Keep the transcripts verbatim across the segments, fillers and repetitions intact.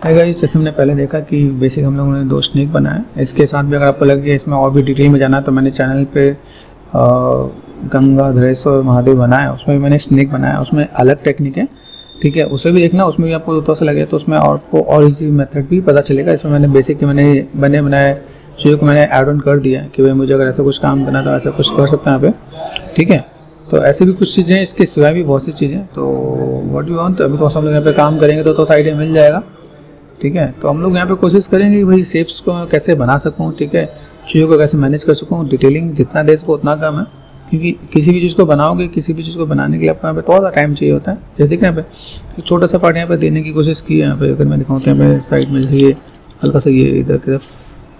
है गाइस, जैसे हमने पहले देखा कि बेसिक हम लोगों ने दो स्नेक बनाया। इसके साथ भी अगर आपको लगे कि इसमें और भी डिटेल में जाना है तो मैंने चैनल पे गंगा धरेश्वर महादेव बनाया, उसमें भी मैंने स्नेक बनाया, उसमें अलग टेक्निक है, ठीक है, उसे भी देखना। उसमें भी आपको थोड़ा सा लगे तो उसमें आपको और इजी मेथड भी पता चलेगा। इसमें मैंने बेसिक के मैंने बने बनाए चीज़ों को मैंने ऐड ऑन कर दिया कि भाई मुझे अगर ऐसा कुछ काम करना तो ऐसा कुछ कर सकते हैं यहाँ पे, ठीक है। तो ऐसे भी कुछ चीज़ें हैं, इसके सिवाय भी बहुत सी चीज़ें। तो व्हाट यू वांट, अभी तो हम लोग यहाँ पे काम करेंगे तो तो आइडिया मिल जाएगा, ठीक है। तो हम लोग यहाँ पे कोशिश करेंगे कि भाई शेप्स को मैं कैसे बना सकूँ, ठीक है, चीज़ों को कैसे मैनेज कर सकूँ। डिटेलिंग जितना दे सको उतना कम है, क्योंकि किसी भी चीज़ को बनाओगे, किसी भी चीज़ को बनाने के लिए आपको यहाँ पे थोड़ा सा टाइम चाहिए होता है। जैसे देखिए यहाँ पे छोटा सा पार्ट यहाँ पे देने की कोशिश की है। यहाँ पे अगर मैं दिखाऊँ तो यहाँ पे साइड में ये हल्का सा ये इधर की तरफ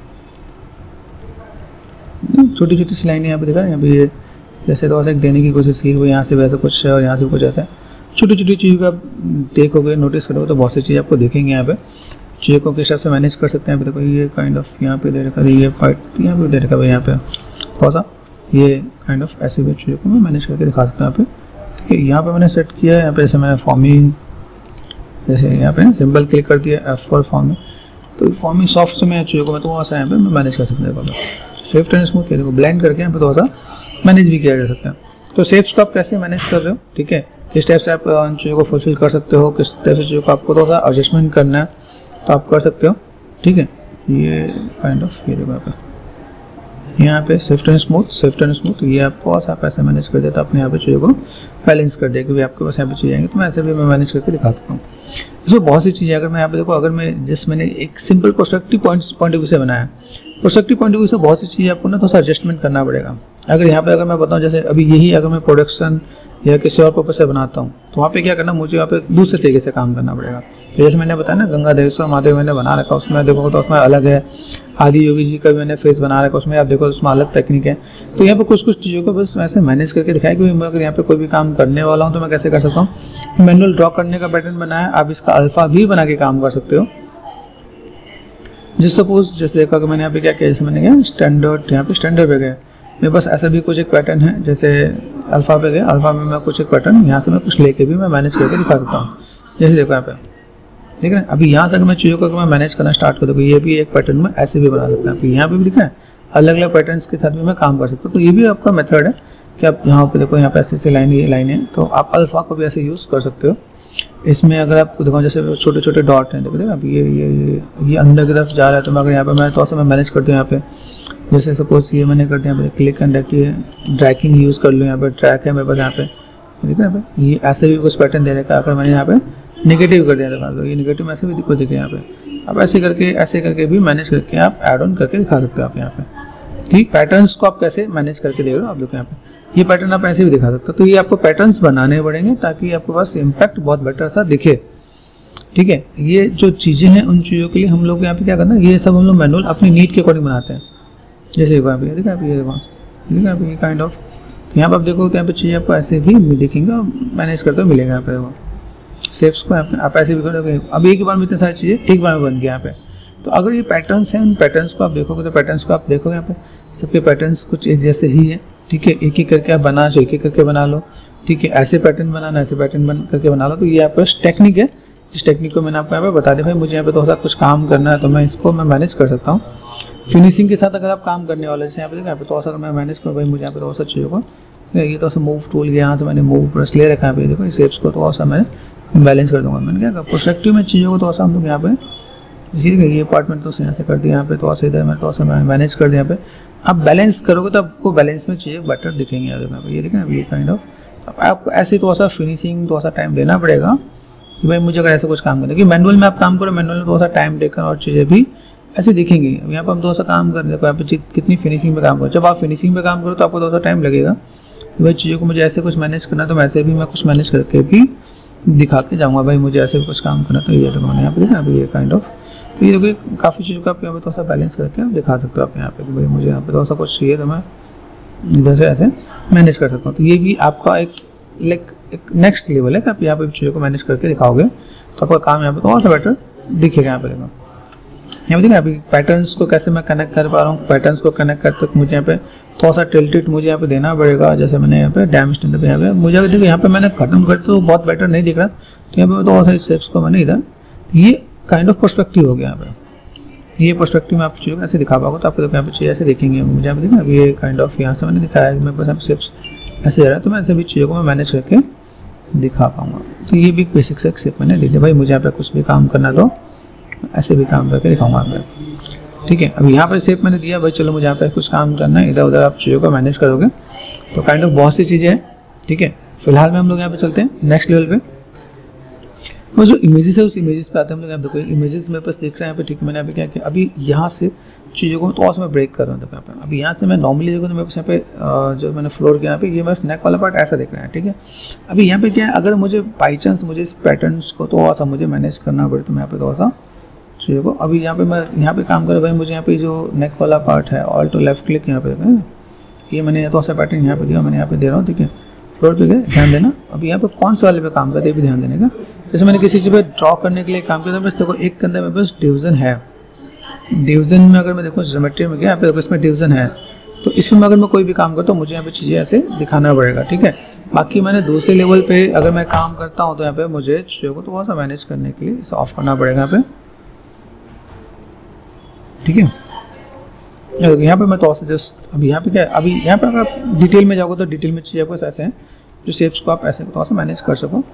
छोटी छोटी सी लाइनें यहाँ पे दिखा, यहाँ पे ये जैसे थोड़ा सा एक देने की कोशिश की, वो यहाँ से वैसा कुछ है और यहाँ से कुछ ऐसा है। छोटी छोटी चीज़ का देखोगे, नोटिस करोगे तो बहुत सी चीज़ आपको देखेंगे यहाँ पे। चीज़ों को किस हिसाब से मैनेज कर सकते हैं। यहाँ पे देखो ये काइंड ऑफ यहाँ पे दे रखा है, ये पार्ट यहाँ पे दे रखा है, यहाँ पे थोड़ा सा ये काइंड ऑफ ऐसे भी चीज़ों को मैं मैनेज करके दिखा सकता हूँ यहाँ पे, ठीक है। यहाँ पे मैंने सेट किया है, यहाँ पे जैसे मैंने फॉर्मिंग, जैसे यहाँ पे सिंपल क्लिक कर दिया एफ फॉर फॉर्मिंग, तो फॉर्मिंग सॉफ्ट से मैं चीज़ों को मैं थोड़ा सा यहाँ पे मैं मैनेज कर सकता हूँ। सेफ्ट एंड स्मूथ, देखो ब्लेंड करके यहाँ पे थोड़ा सा मैनेज भी किया जा सकता है। तो शेप्स को आप कैसे मैनेज कर रहे हो, ठीक है, किस टाइप से आप उन चीज़ों को फुलफिल कर सकते हो, किस टाइप से चीज़ों को आपको थोड़ा सा एडजस्टमेंट करना है तो आप कर सकते हो, ठीक है। ये काइंड ऑफ ये देखो यहाँ पे यहाँ पे shift and smooth, shift and smooth, ये आप थोड़ा सा आप ऐसे मैनेज कर देते अपने यहाँ पे चीज़ों को बैलेंस कर दिया कि भाई आपके पास यहाँ पे चीज़ें आएंगे तो मैं ऐसे भी मैं मैनेज करके दिखा सकता हूँ। इसमें बहुत सी चीज़ें, अगर मैं यहाँ पे देखो, अगर मैं जिस मैंने एक simple prospective point point of view से बनाया, प्रोस्पेक्टिव पॉइंट ऑफ व्यू से बहुत सी चीज़ें आपको ना थोड़ा सा एडजस्टमेंट करना पड़ेगा। अगर यहाँ पे अगर मैं बताऊँ, जैसे अभी यही अगर मैं प्रोडक्शन या किसी और पर्पज से बनाता हूँ तो वहाँ पे क्या करना, मुझे वहाँ पे दूसरे तरीके से काम करना पड़ेगा। तो जैसे मैंने बताया ना गंगा धरेश्वर महादेव मैंने बना रखा, उसमें देखो तो उसमें अलग है। आदि योगी जी का भी मैंने फेस बना रखा, उसमें आप देखो उसमें अलग टेक्निक है। तो यहाँ पे कुछ कुछ चीज़ों को बस वैसे मैनेज करके दिखाया कि मैं अगर यहाँ पे कोई भी काम करने वाला हूँ तो मैं कैसे कर सकता हूँ। मैनुअल ड्रॉ करने का पैटर्न बनाया, आप इसका अल्फा भी बना के काम कर सकते हो। जिस सपोज जैसे देखा कि मैंने यहाँ पे क्या किया, जैसे मैंने क्या स्टैंडर्ड, यहाँ पे स्टैंडर्ड पे गए, मैं बस ऐसा भी कुछ एक पैटर्न है, जैसे अल्फा पे गया, अल्फा में मैं कुछ एक पैटर्न यहाँ से मैं कुछ लेके भी मैं मैनेज करके दिखा सकता हूँ। जैसे देखो यहाँ पे, ठीक है, अभी यहाँ से अगर मैं चीज़ों को मैं मैनेज करना स्टार्ट कर दूँ, ये भी एक पैटर्न में ऐसे भी बना सकता हूँ। यहाँ पे भी दिखा है, अलग अलग पैटर्न्स के साथ भी मैं काम कर सकता हूँ। तो ये भी आपका मेथड है कि आप यहाँ पे देखो, यहाँ पे ऐसे ऐसे लाइन ये लाइन है, तो आप अल्फा को भी ऐसे यूज़ कर सकते हो। इसमें अगर आप देखो जैसे छोटे छोटे डॉट हैं, देखो देखो अब ये ये ये ये अंदर की तरफ जा रहा है, तो मैं अगर यहाँ पे मैं थोड़ा सा मैं मैनेज करती हूँ। यहाँ पे जैसे सपोज ये मैंने कर दिया, यहाँ पे क्लिक एंड ड्रैग, ये ड्रैगिंग यूज़ कर लूँ। यहाँ पे ट्रैक है मेरे पास, यहाँ पे देखो यहाँ पे ये ऐसे भी कुछ पैटर्न देने का, अगर मैंने यहाँ पे नेगेटिव कर दिया तो ये नेगेटिव ऐसे भी दिखो, देखिए यहाँ पे आप ऐसे करके ऐसे करके भी मैनेज करके आप ऐड ऑन करके दिखा सकते हो आप यहाँ पे, ठीक। पैटर्न्स को आप कैसे मैनेज करके दे रहे हो, आप देखो यहाँ पे ये पैटर्न आप ऐसे भी दिखा सकते हो। तो ये आपको पैटर्न्स बनाने पड़ेंगे ताकि आपके पास इम्पैक्ट बहुत बेटर सा दिखे, ठीक है। ये जो चीज़ें हैं उन चीज़ों के लिए हम लोग यहाँ पे क्या करना है, ये सब हम लोग मैनुअल अपनी नीड के अकॉर्डिंग बनाते हैं। जैसे देखो यहाँ पे देखो यहाँ पे ये देखो देखो यहाँ पे ये काइंड ऑफ, यहाँ पर आप देखो तो यहाँ पे चीज़ें आपको ऐसे भी दिखेंगे, मैनेज करते हुए मिलेगा। यहाँ पे वो शेप्स को आप ऐसे भी करोगे, अब एक बार में इतनी सारी चीज़ें एक बार में बन गया यहाँ पे। तो अगर ये पैटर्न्स हैं, उन पैटर्न्स को आप देखोगे तो पैटर्न्स को आप देखोगे यहाँ पे सबके पैटर्न्स कुछ एक जैसे ही है, ठीक है। एक एक करके आप बना एक एक करके बना लो, ठीक है। ऐसे पैटर्न बनाना, ऐसे पैटर्न बन करके बना लो। तो ये आपका टेक्निक है, इस टेक्निक को मैंने आपको यहाँ पे बता दिया। भाई मुझे यहाँ पे थोड़ा सा कुछ काम करना है तो मैं इसको मैं मैनेज कर सकता हूँ। फिनिशिंग के साथ अगर आप काम करने वाले, जैसे यहाँ पे देखो यहाँ पे थोड़ा सा मैं मैनेज करूँ, भाई मुझे यहाँ पे थोड़ा सा चीज़ों को, ये थोड़ा सा मूव टूल यहाँ से मैंने मूव ब्रश ले रखा है, यहाँ पे देखो शेप्स को थोड़ा सा मैं बैलेंस कर दूंगा। मैंने क्या कहा प्रोस्पेक्टिव में चीज़ों को थोड़ा सा हम लोग यहाँ पे इसी ये पार्टमेंट तो यहाँ से कर दिया, यहाँ पे थोड़ा सा इधर मैं थोड़ा सा मैनेज कर दिया। यहाँ पे आप बैलेंस करोगे तो आपको बैलेंस में चीज़ें बेटर दिखेंगे। यहाँ पे ये देखें ना, ये काइंड ऑफ आपको ऐसे थोड़ा सा फिनिशिंग थोड़ा सा टाइम देना पड़ेगा कि भाई मुझे अगर ऐसा कुछ काम करना है। कि मैनुअल में आप काम करो, मैनुअल में थोड़ा सा टाइम टेकन और चीज़ें भी ऐसे दिखेंगी। यहाँ पर हम थोड़ा सा काम कर रहे हैं, यहाँ पे कितनी फिनिशिंग पे काम करो। जब आप फिनिशिंग पे काम करो तो आपको थोड़ा सा टाइम लगेगा कि भाई चीज़ों को मुझे ऐसे कुछ मैनेज करना है, तो वैसे भी मैं कुछ मैनेज करके भी दिखा के जाऊँगा। भाई मुझे ऐसे कुछ काम करना, तो ये तो मैंने यहाँ पे देखा अभी ये काइंड ऑफ, तो ये देखो काफ़ी चीज़ों का आप यहाँ पे थोड़ा सा बैलेंस करके आप दिखा सकते हो आप यहाँ पे कि भाई मुझे यहाँ पे थोड़ा सा कुछ चाहिए तो मैं इधर से ऐसे मैनेज कर सकता हूँ। तो ये भी आपका एक लाइक एक नेक्स्ट लेवल है कि आप यहाँ पे चीज़ों को मैनेज करके दिखाओगे तो आपका काम यहाँ पे थोड़ा सा बेटर दिखेगा। यहाँ पे देखो यहाँ पे देखा अभी पैटर्न्स को कैसे मैं कनेक्ट कर पा रहा हूँ। पैटर्न्स को कनेक्ट करते तो मुझे यहाँ पे थोड़ा सा टिल्टेड मुझे यहाँ पे देना पड़ेगा। जैसे मैंने यहाँ पे डैम स्टैंडर्ड पे यहाँ पे मुझे अगर देखो यहाँ पे मैंने खत्म करते तो बहुत बेटर नहीं दिख रहा, तो यहाँ पे थोड़ा सा शेप्स को मैंने इधर ये काइंड ऑफ पर्सपेक्टिव हो गया यहाँ पे। ये पर्सपेक्टिव में आप चीज़ों को ऐसे दिखा पाओगे तो आपको देखो यहाँ पे चीज़ ऐसे देखेंगे। मुझे यहाँ पे देखा अभी ये काइंड ऑफ यहाँ से मैंने दिखाया है, मेरे पास यहाँ पे सिर्फ ऐसे जा रहा है, तो मैं ऐसे भी चीज़ों को मैं मैनेज करके दिखा पाऊँगा। तो ये भी बेसिक से शेप मैंने लिख दिया। भाई मुझे यहाँ पे कुछ भी काम करना तो ऐसे भी काम करके दिखाऊंगा यहाँ पे, ठीक है। अब यहाँ पे शेप मैंने दिया, भाई चलो मुझे यहाँ पे कुछ काम करना है, इधर उधर आप चीज़ों को मैनेज करोगे तो काइंड ऑफ बहुत सी चीज़ें हैं, ठीक है। फिलहाल में हम लोग यहाँ पे चलते हैं नेक्स्ट लेवल पे। वो जो इमेजेस है उस इमेजेस पे आते हैं हम लोग। यहाँ देखो इमेजेस मेरे पास दिख रहे हैं यहाँ पे, ठीक है। मैंने अभी क्या किया, अभी यहाँ से चीज़ों को तो मैं ब्रेक कर रहा हूँ। देखो यहाँ पे अभी यहाँ से मैं नॉर्मली देखो तो मेरे पास यहाँ पे जो मैंने फ्लोर किया यहाँ पे, ये बस नेक वाला पार्ट ऐसा दिख रहा है, ठीक है। अभी यहाँ पे क्या है, अगर मुझे बाई चांस मुझे इस पैटर्न्स को थोड़ा सा मुझे मैनेज करना पड़े तो मैं यहाँ पे थोड़ा सा चीज़ों को, अभी यहाँ पे मैं यहाँ पे काम कर भाई मुझे यहाँ पे जो नेक वाला पार्ट है ऑल टू लेफ्ट क्लिक यहाँ पे देखो, ये मैंने थोड़ा सा पैटर्न यहाँ पे दिया, मैंने यहाँ पे दे रहा हूँ, ठीक है। फ्लोर पे गए, ध्यान देना। अभी यहाँ पे कौन से वाले पे काम करते हैं भी ध्यान देने का। जैसे मैंने किसी चीज़ पे ड्रॉ करने के लिए काम किया था, बस देखो एक के अंदर मेरे पास डिवीजन है। डिवीजन में अगर मैं देखो ज्योमेट्री में गया, यहाँ पे देखो इसमें डिवीजन है, तो इसमें अगर मैं कोई भी काम करता हूँ मुझे यहाँ पे चीज़ें ऐसे दिखाना पड़ेगा, ठीक है। बाकी मैंने दूसरे लेवल पे अगर मैं काम करता हूँ तो यहाँ पे मुझे चीज़ों को थोड़ा सा मैनेज करने के लिए इसे ऑफ करना पड़ेगा यहाँ पे, ठीक है। यहाँ पे मैं थोड़ा सा जस्ट अभी यहाँ पे क्या है, अभी यहाँ पे अगर आप डिटेल में जाओगे तो डिटेल में चीज़ें आपको ऐसे हैं जो शेप्स को आप ऐसे थोड़ा सा मैनेज कर सको।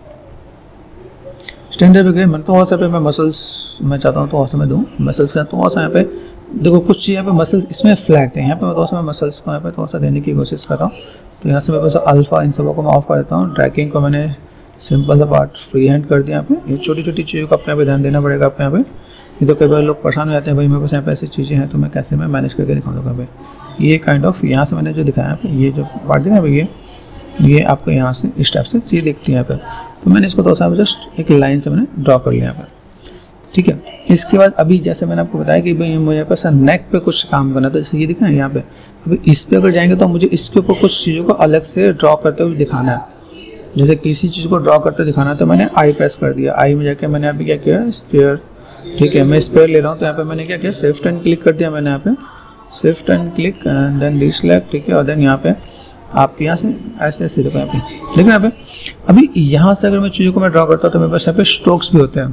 स्टैंडर्ड पे गए, मैं थोड़ा सा पे मैं मसल्स मैं चाहता हूँ थोड़ा सा मैं दूँ मसल्स का थोड़ा सा यहाँ पे देखो कुछ चीज़ यहाँ पे मसल्स इसमें फ्लैट है, यहाँ पे मैं थोड़ा सा मैं मसल्स को यहाँ पे थोड़ा सा देने की कोशिश कर रहा हूँ। तो यहाँ से मैं बस अल्फा इन सबों को मैं ऑफ कर देता हूँ। ट्रैकिंग को मैंने सिंपल सा पार्ट फ्री हैंड कर दिया। यहाँ पे ये छोटी छोटी चीज़ों को अपने यहाँ पे ध्यान देना पड़ेगा आपको यहाँ पे। ये तो कई बार लोग परेशान हो जाते हैं, भाई मेरे पास यहाँ पे ऐसी चीज़ें हैं तो मैं कैसे मैं मैनेज करके दिखाऊंगा यहाँ पे। ये काइंड ऑफ यहाँ से मैंने जो दिखाया यहाँ पे, ये जो पार्ट दिखा है ये ये आपको यहाँ से इस टाइप से चीज़ दिखती है यहाँ पे। तो मैंने इसको थोड़ा सा जस्ट एक लाइन से मैंने ड्रॉ कर लिया यहाँ पे, ठीक है। इसके बाद अभी जैसे मैंने आपको बताया कि भाई मुझे पास नेक पे कुछ काम करना, तो जैसे ये दिखा है यहाँ पे, अभी इस पे अगर जाएंगे तो मुझे इसके ऊपर कुछ चीज़ों को अलग से ड्रॉ करते हुए दिखाना है। जैसे किसी चीज़ को ड्रॉ करते दिखाना है तो मैंने आई प्रेस कर दिया, आई में जाके मैंने अभी क्या किया स्पेयर, ठीक है। मैं स्पेयर ले रहा हूँ तो यहाँ पे मैंने क्या किया शिफ्ट एंड क्लिक कर दिया मैंने यहाँ पे, shift and click and then deselect, ठीक है। और देन यहाँ पे आप यहाँ से ऐसे ऐसे देखो यहाँ पे, ठीक है। यहाँ पे अभी यहाँ से अगर मैं चीज़ों को मैं ड्रॉ करता हूँ तो मेरे पास यहाँ पे स्ट्रोक्स भी होते हैं।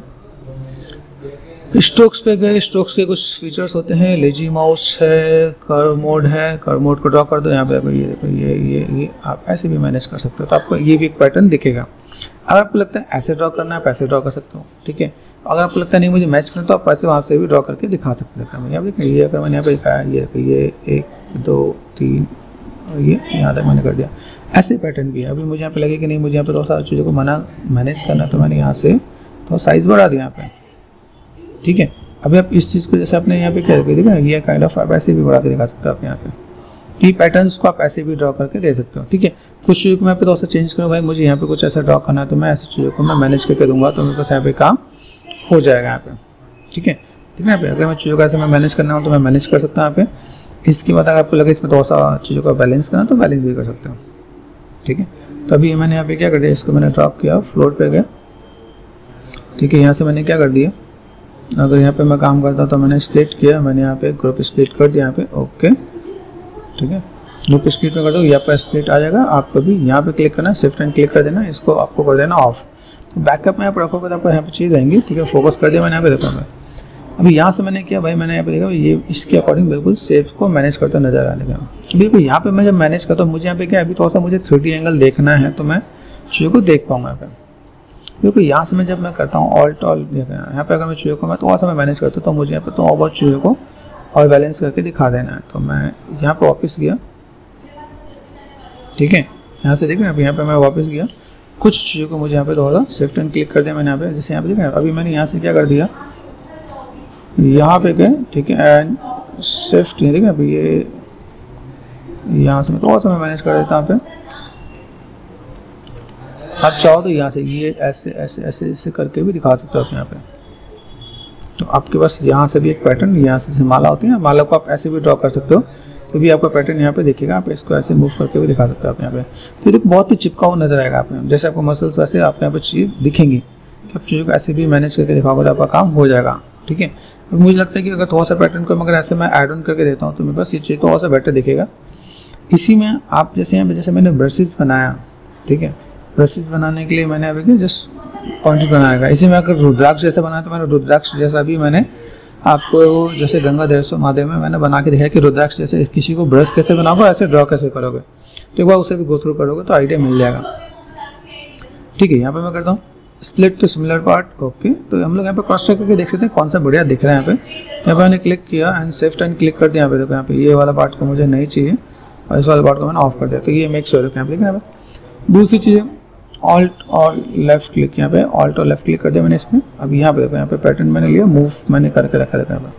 स्ट्रोक्स पे गए, स्ट्रोक्स के कुछ फीचर्स होते हैं, लेजी माउस है, कर्व मोड है, कर्व मोड को ड्रॉ कर दो यहाँ पे, ये देखो ये ये ये आप ऐसे भी मैनेज कर सकते हो। तो आपको ये भी एक पैटर्न दिखेगा। अगर आपको लगता है ऐसे ड्रॉ करना है आप ऐसे ड्रॉ कर सकते हो, ठीक है। अगर आपको लगता है नहीं मुझे मैच करना तो आप ऐसे वहाँ से भी ड्रॉ करके दिखा सकते हैं। यहाँ देखिए ये अगर मैंने यहाँ पे दिखाया, ये ये एक दो तीन और ये यहाँ तक मैंने कर दिया, ऐसे पैटर्न भी है। अभी मुझे यहाँ पे लगे कि नहीं मुझे यहाँ पे थोड़ा सा चीज़ों को मना मैनेज करना, तो मैंने यहाँ से थोड़ा साइज़ बढ़ा दिया यहाँ पे, ठीक है। अभी आप इस चीज़ को जैसे आपने यहाँ पे क्या देखा, ये काइंड ऑफ आप ऐसे भी बढ़ा के दिखा सकते हो आप यहाँ पे। ये पैटर्न्स को आप ऐसे भी ड्रॉ करके दे सकते हो, ठीक है। कुछ चीज़ों को मैं पे थोड़ा सा चेंज करूँ, भाई मुझे यहाँ पे कुछ ऐसा ड्रॉ करना है तो मैं ऐसी चीज़ों को मैं मैनेज करके दूंगा तो मेरे पास यहाँ पे काम हो जाएगा यहाँ पे, ठीक है। ठीक है यहाँ पे अगर मैं चीज़ों को ऐसे मैं मैनेज करना हो तो मैं मैनेज कर सकता हूँ यहाँ पे। इसके बाद अगर आपको लगे इसमें थोड़ा सा चीज़ों का बैलेंस करना तो बैलेंस भी कर सकते हो, ठीक है। तो अभी मैंने यहाँ पे क्या कर दिया, इसको मैंने ड्रॉप किया, फ्लोर पे गया, ठीक है। यहाँ से मैंने क्या कर दिया, अगर यहाँ पे मैं काम करता तो मैंने स्प्लिट किया, मैंने यहाँ पे ग्रुप स्प्लिट कर दिया यहाँ पे, ओके, ठीक है। ग्रुप स्प्लिट में कर दो, यहाँ पे स्प्लिट आ जाएगा। आपको भी यहाँ पे क्लिक करना, शिफ्ट एंड क्लिक कर देना, इसको आपको कर देना ऑफ। तो बैकअप में आप रखोगे तो आपको यहाँ पे चीज़ रहेंगी, ठीक है। फोकस कर दिया मैंने यहाँ पे, देखो मैं अभी यहाँ से मैंने किया, भाई मैंने यहाँ पे देखा ये इसके अकॉर्डिंग बिल्कुल शेप को मैनेज करता नजर आ देगा। बिल्कुल यहाँ पे मैं जब मैनेज करता हूँ मुझे यहाँ पे क्या अभी थोड़ा सा मुझे थ्री डी एंगल देखना है तो मैं चीज़ों को देख पाऊंगा यहाँ पे, क्योंकि यहाँ से मैं जब मैं करता हूँ ऑल्ट ऑल यहाँ पे अगर मैं चीज़ों को मैं थोड़ा सा मैं मैनेज करता हूँ तो मुझे यहाँ पे तो और बहुत चीज़ों को और बैलेंस करके दिखा देना है। तो मैं यहाँ पे वापस गया, ठीक है। यहाँ से देखिए यहाँ पे मैं वापस गया, कुछ चीज़ों को मुझे यहाँ पे थोड़ा शिफ्ट एंड क्लिक कर दिया मैंने यहाँ पे, जैसे यहाँ पे देखा अभी मैंने यहाँ से क्या कर दिया, यहाँ पे गए, ठीक है, एंड शिफ्ट ये देखिए अभी ये यहाँ से मैं थोड़ा सा मैं मैनेज कर देता हूँ यहाँ पे। आप चाहो तो यहाँ से ये ऐसे ऐसे ऐसे ऐसे करके भी दिखा सकते हो आप यहाँ पे। तो आपके पास यहाँ से भी एक पैटर्न, यहाँ से माला होती है, माला को आप ऐसे भी ड्रॉ कर सकते हो तो भी आपका पैटर्न यहाँ पे दिखेगा। आप इसको ऐसे मूव करके भी दिखा सकते हो आप यहाँ पे। तो ये बहुत ही चिपका हुआ नजर आएगा आपको, जैसे आपको मसल्स वैसे आपको यहाँ पे चीज़ दिखेंगी। तो आप चीज़ों को ऐसे भी मैनेज करके दिखाओगे तो आपका काम हो जाएगा, ठीक है। अब मुझे लगता है कि अगर थोड़ा सा पैटर्न को अगर ऐसे मैं ऐड ऑन करके देता हूँ तो मेरे पास ये चीज़ थोड़ा सा बेटर दिखेगा। इसी में आप जैसे यहाँ पे जैसे मैंने ब्रशेज बनाया, ठीक है, ब्रशेज बनाने के लिए मैंने अभी क्या जस्ट पॉइंटेड बनाएगा। इसी में अगर रुद्राक्ष जैसा बनाया तो मैंने रुद्राक्ष जैसा भी मैंने आपको जैसे गंगा देवस्व महादेव में मैंने बना के दिखाया कि रुद्राक्ष जैसे किसी को ब्रश कैसे बनाओगे, ऐसे ड्रॉ कैसे करोगे। तो एक बार उसे भी गो थ्रू करोगे तो आइडिया मिल जाएगा। ठीक है, यहाँ पे मैं करता हूँ split to similar part. Okay, तो हम लोग यहाँ पे क्रॉस चेक करके देख सकते हैं कौन सा बढ़िया दिख रहा है। यहाँ पे यहाँ पे मैंने क्लिक किया एंड शिफ्ट एंड क्लिक कर दिया। यहाँ पे देखो, यहाँ पे ये वाला पार्ट को मुझे नहीं चाहिए और इस वाले पार्ट को मैंने ऑफ कर दिया। तो ये मेक श्योर है यहाँ पे। यहाँ पे दूसरी चीज़ ऑल्ट और लेफ्ट क्लिक, यहाँ पे ऑल्ट और लेफ्ट क्लिक कर दिया मैंने इसमें। अभी यहाँ पे देखो, यहाँ पे पैटर्न मैंने लिया, मूव मैंने करके रखा था यहाँ पे।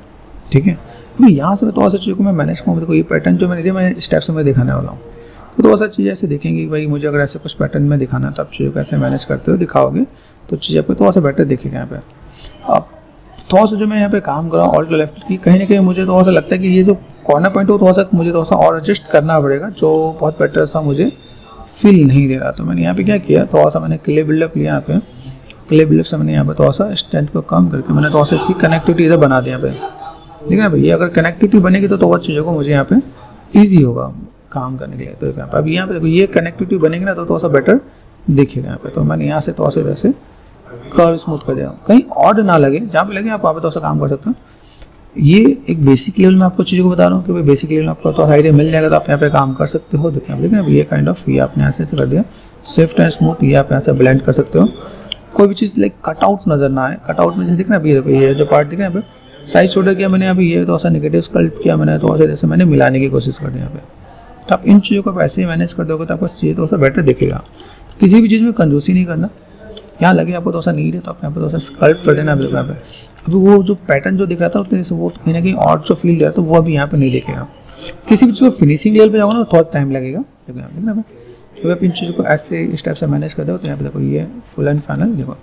ठीक है, अभी यहाँ से मैं थोड़ा सा चीज़ों को मैं मैनेज करूँ। देखो ये पैटर्न जो मैंने दिया मैं स्टेप से मैं दिखाने वाला हूँ। तो थोड़ा सा चीज़ ऐसे देखेंगे कि भाई मुझे अगर ऐसे कुछ पैटर्न में दिखाना है तो आप चीज़ों को ऐसे मैनेज करते हो दिखाओगे तो चीज़ आपको थोड़ा सा बेटर दिखेगा। यहाँ पे अब थोड़ा सा जो मैं यहाँ पे काम कर रहा हूँ ऑल्ट लेफ्ट की, कहीं ना कहीं मुझे थोड़ा सा लगता है कि ये जो कॉर्नर पॉइंट हो थोड़ा सा मुझे थोड़ा सा और एडजस्ट करना पड़ेगा, जो बहुत बेटर सा मुझे फील नहीं दे रहा। तो मैंने यहाँ पे क्या किया, थोड़ा सा मैंने क्ले बिल्डअप लिया। यहाँ पे क्ले बिल्डअप से मैंने यहाँ पे थोड़ा सा स्ट्रेंथ को कम करके मैंने थोड़ा सा इसकी कनेक्टिविटी इधर बना दिया। यहाँ पे ठीक है भाई, ये अगर कनेक्टिविटी बनेगी तो बहुत चीज़ों को मुझे यहाँ पे ईजी होगा काम करने के लिए। तो यहाँ पे अभी यहाँ पे देखो ये कनेक्टिविटी बनेगी ना तो थोड़ा सा बेटर दिखेगा यहाँ पे। तो मैंने यहाँ से थोड़ा सा इधर से कर्व स्मूथ कर दिया, कहीं ऑड ना लगे, जहाँ पे लगे आप वहाँ पे थोड़ा सा काम कर सकते हो। ये एक बेसिक लेवल में आपको चीज़ों को बता रहा हूँ कि भाई बेसिक लेवल में आपको थोड़ा आइडिया मिल जाएगा तो आप यहाँ पे काम कर सकते हो। देखिए आप देखें ये काइंड ऑफ ये आपने ऐसे कर दिया स्विफ्ट एंड स्मूथ, ये आप यहाँ से ब्लेंड कर सकते हो। कोई भी चीज़ लाइक कटआउट नजर ना आए, कटआउट में जैसे दिख रहा है अभी ये जो पार्ट दिख रहा है यहाँ पे साइज छोटा किया मैंने, अभी ये थोड़ा सा नेगेटिव स्कल्प किया मैंने, थोड़ा सा जैसे मैंने मिलाने की कोशिश कर दी यहाँ पे। तो आप इन चीज़ों को ऐसे ही मैनेज कर दोगे तो आपको चीज़ थोड़ा सा बेटर दिखेगा। किसी भी चीज़ में कंजूसी नहीं करना, यहाँ लगे आपको थोड़ा सा नीड है तो आप यहाँ पे थोड़ा सा स्कल्प कर देना। यहाँ पे अभी वो जो पैटर्न जो दिख रहा था उतने से वो कहीं ना कहीं और जो फील दे रहा था वो अभी यहाँ पे नहीं दिखेगा। किसी भी चीज़ को फिनिशिंग लेवल पे जाओगे ना थोड़ा टाइम लगेगा। देखो यहाँ पे ना तो आप इन चीज़ों को ऐसे स्टेप से मैनेज कर दो तो यहाँ पे देखो ये फुल एंड फाइनल देखो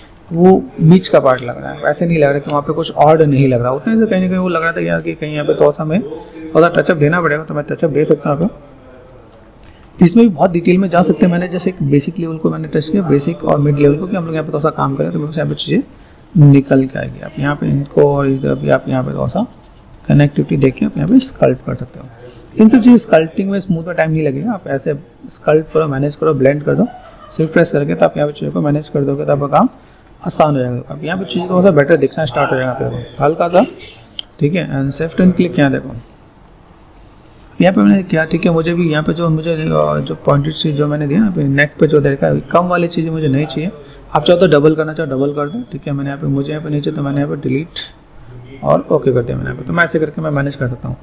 वो बीच का पार्ट लग रहा है, ऐसे नहीं लग रहा कि वहाँ पे कुछ ऑड नहीं लग रहा। उतने से कहीं ना कहीं वो लग रहा था यार कि कहीं यहाँ पे थोड़ा सा हमें थोड़ा टचअप देना पड़ेगा, तो मैं टचअप दे सकता हूँ। इसमें भी बहुत डिटेल में जा सकते हैं। मैंने जैसे एक बेसिक लेवल को मैंने टच किया, बेसिक और मिड लेवल को कि हम लोग यहाँ पे थोड़ा सा काम करें तो यहाँ पे चीज़ें निकल के आएगी। आप यहाँ पे इनको और इधर भी आप यहाँ पे थोड़ा सा कनेक्टिविटी देखिए, आप यहाँ पे स्कल्प कर सकते हो। इन सब चीज़ स्कल्पिंग में स्मूथ में टाइम नहीं लगेगा, आप ऐसे स्कल्प करो, मैनेज करो, ब्लेंड कर दो, सिर्फ प्रेस करके तो आप यहाँ पे चीज़ों को मैनेज कर दोगे तो आपका काम आसान हो जाएगा। अब यहाँ पे चीज़ थोड़ा सा बेटर दिखना स्टार्ट हो जाएगा पे हल्का सा। ठीक है, एंड शिफ्ट एंड क्लिक यहाँ देखो यहाँ पे मैंने क्या, ठीक है मुझे भी यहाँ पे जो मुझे जो पॉइंटेड चीज़ जो मैंने दिया यहाँ पे नेक पे जो देखा कम वाली चीज़ें मुझे नहीं चाहिए। आप चाहो तो डबल करना चाहो डबल कर दो। ठीक है, मैंने यहाँ पे मुझे यहाँ पे नीचे तो मैंने यहाँ पे डिलीट और ओके कर दिया मैंने यहाँ पे। तो मैं ऐसे करके मैं मैनेज कर सकता हूँ।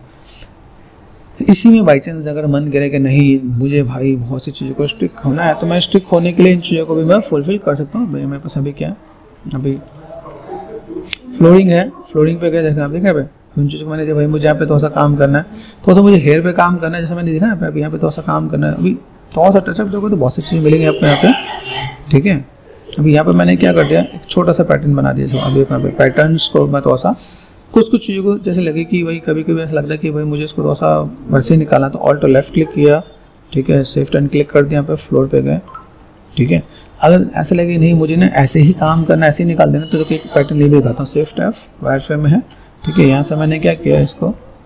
इसी में बाई चांस अगर मन करे कि नहीं मुझे भाई बहुत सी चीज़ों को स्ट्रिक होना है तो मैं स्ट्रिक होने के लिए इन चीज़ों को भी मैं फुलफिल कर सकता हूँ। भाई मेरे पास अभी क्या अभी फ्लोरिंग है, फ्लोरिंग पे क्या देखा आप देख रहे हैं उन चीज़ों को मैंने दिया भाई मुझे यहाँ पे थोड़ा सा काम करना है, थोड़ा सा मुझे हेयर पे काम करना है जैसे मैंने देखा है अभी यहाँ पे थोड़ा सा काम करना है। अभी थोड़ा सा टचअप दोगे तो बहुत सी चीज़ें मिलेंगी आपको यहाँ पे। ठीक है, अभी यहाँ पे मैंने क्या कर दिया एक छोटा सा पैटर्न बना दिया। अभी यहाँ पे पैटर्न्स को मैं थोड़ा सा कुछ कुछ चीज़ों को जैसे लगे कि भाई कभी कभी ऐसा लगता है कि भाई मुझे इसको थोड़ा सा वैसे ही निकालना, तो ऑल्ट और लेफ्ट क्लिक किया। ठीक है, शिफ्ट एंड क्लिक कर दिया, यहाँ पे फ्लोर पे गए। ठीक है, अगर ऐसे लगे नहीं मुझे ना ऐसे ही काम करना ऐसे ही निकाल देना तो एक पैटर्न ये भी दिखाता हूँ। शिफ्ट एफ वायर फ्रेम में है। ठीक है, यहाँ से मैंने क्या किया इसको,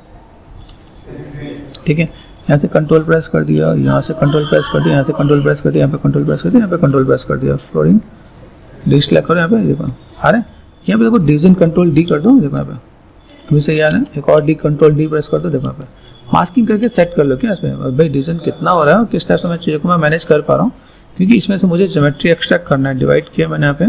ठीक है यहाँ से कंट्रोल प्रेस कर दिया, यहाँ से कंट्रोल प्रेस कर दिया, यहाँ से कंट्रोल प्रेस कर दिया, यहाँ पे कंट्रोल प्रेस कर दिया, यहाँ पे कंट्रोल प्रेस कर दिया। फ्लोरिंग डी सेलेक्ट करो, यहाँ पे देखो आ रहे हैं, यहाँ पे देखो डिवीजन कंट्रोल डी कर दो, देखो यहाँ पे अभी सही आ रहा है। एक और डी कंट्रोल डी प्रेस कर दो, देखो यहाँ पे मास्किंग करके सेट कर लो क्या इसमें भाई डिवीजन कितना हो रहा है, किस टाइप से मैं चीज़ों को मैं मैनेज कर पा रहा हूँ, क्योंकि इसमें से मुझे ज्योमेट्री एक्सट्रैक्ट करना है। डिवाइड किया मैंने यहाँ पे।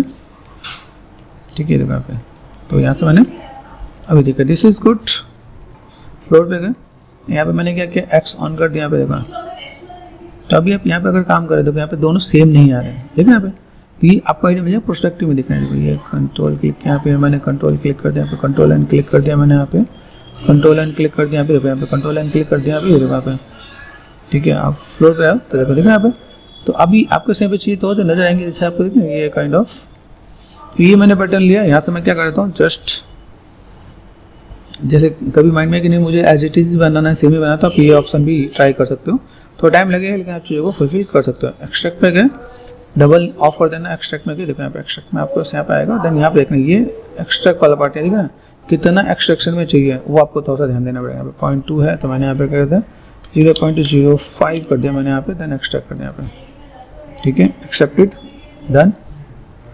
ठीक है, देखो यहाँ पे तो यहाँ से मैंने अभी देखा दिस इज गुड। फ्लोर पे गए, यहाँ पे मैंने क्या किया एक्स ऑन कर दिया, यहाँ पे देखा। तो अभी आप यहाँ पे अगर काम करें तो यहाँ पे दोनों सेम नहीं आ रहे हैं, देखना यहाँ पे तो ये आपको आइडिया मुझे प्रोस्पेक्टिव में दिखना है। देखो ये कंट्रोल क्लिक यहाँ पे मैंने कंट्रोल क्लिक कर दिया, यहाँ पे कंट्रोल एंड क्लिक कर दिया मैंने, यहाँ पे कंट्रोल एंड क्लिक कर दिया, यहाँ पे देखो यहाँ पे कंट्रोल एंड क्लिक कर दिया, यहाँ पे देखो यहाँ पे। ठीक है, आप फ्लोर पे आओ तो देखो देखो यहाँ पे तो अभी आपको सेम पे चाहिए तो नजर आएंगे जैसे आपको देखें ये काइंड ऑफ। ये मैंने पैटर्न लिया, यहाँ से मैं क्या करता हूँ जस्ट जैसे कभी माइंड में कि नहीं मुझे एज इट इज बनाना है सेम ही बनाना, तो आप ये ऑप्शन भी ट्राई कर सकते हो। थोड़ा टाइम लगेगा लेकिन आप चीज़ों को फुलफिल कर सकते हो। एक्सट्रैक्ट पे गए, डबल ऑफ कर देना, एक्सट्रैक्ट में गए, देखो यहाँ पे एक्सट्रैक्ट में आपको यहाँ पे आएगा। देन यहाँ पे देखना ये एक्सट्रैक्ट वाला पार्ट है, ठीक है कितना एक्सट्रैक्शन में चाहिए वो आपको थोड़ा सा ध्यान देना पड़ेगा। यहाँ पे पॉइंट टू है तो मैंने यहाँ पे कर दिया जीरो पॉइंट जीरो फाइव कर दिया मैंने यहाँ पे, देन एक्सट्रैक्ट कर दिया यहाँ पे। ठीक है, एक्सेप्टेड डन।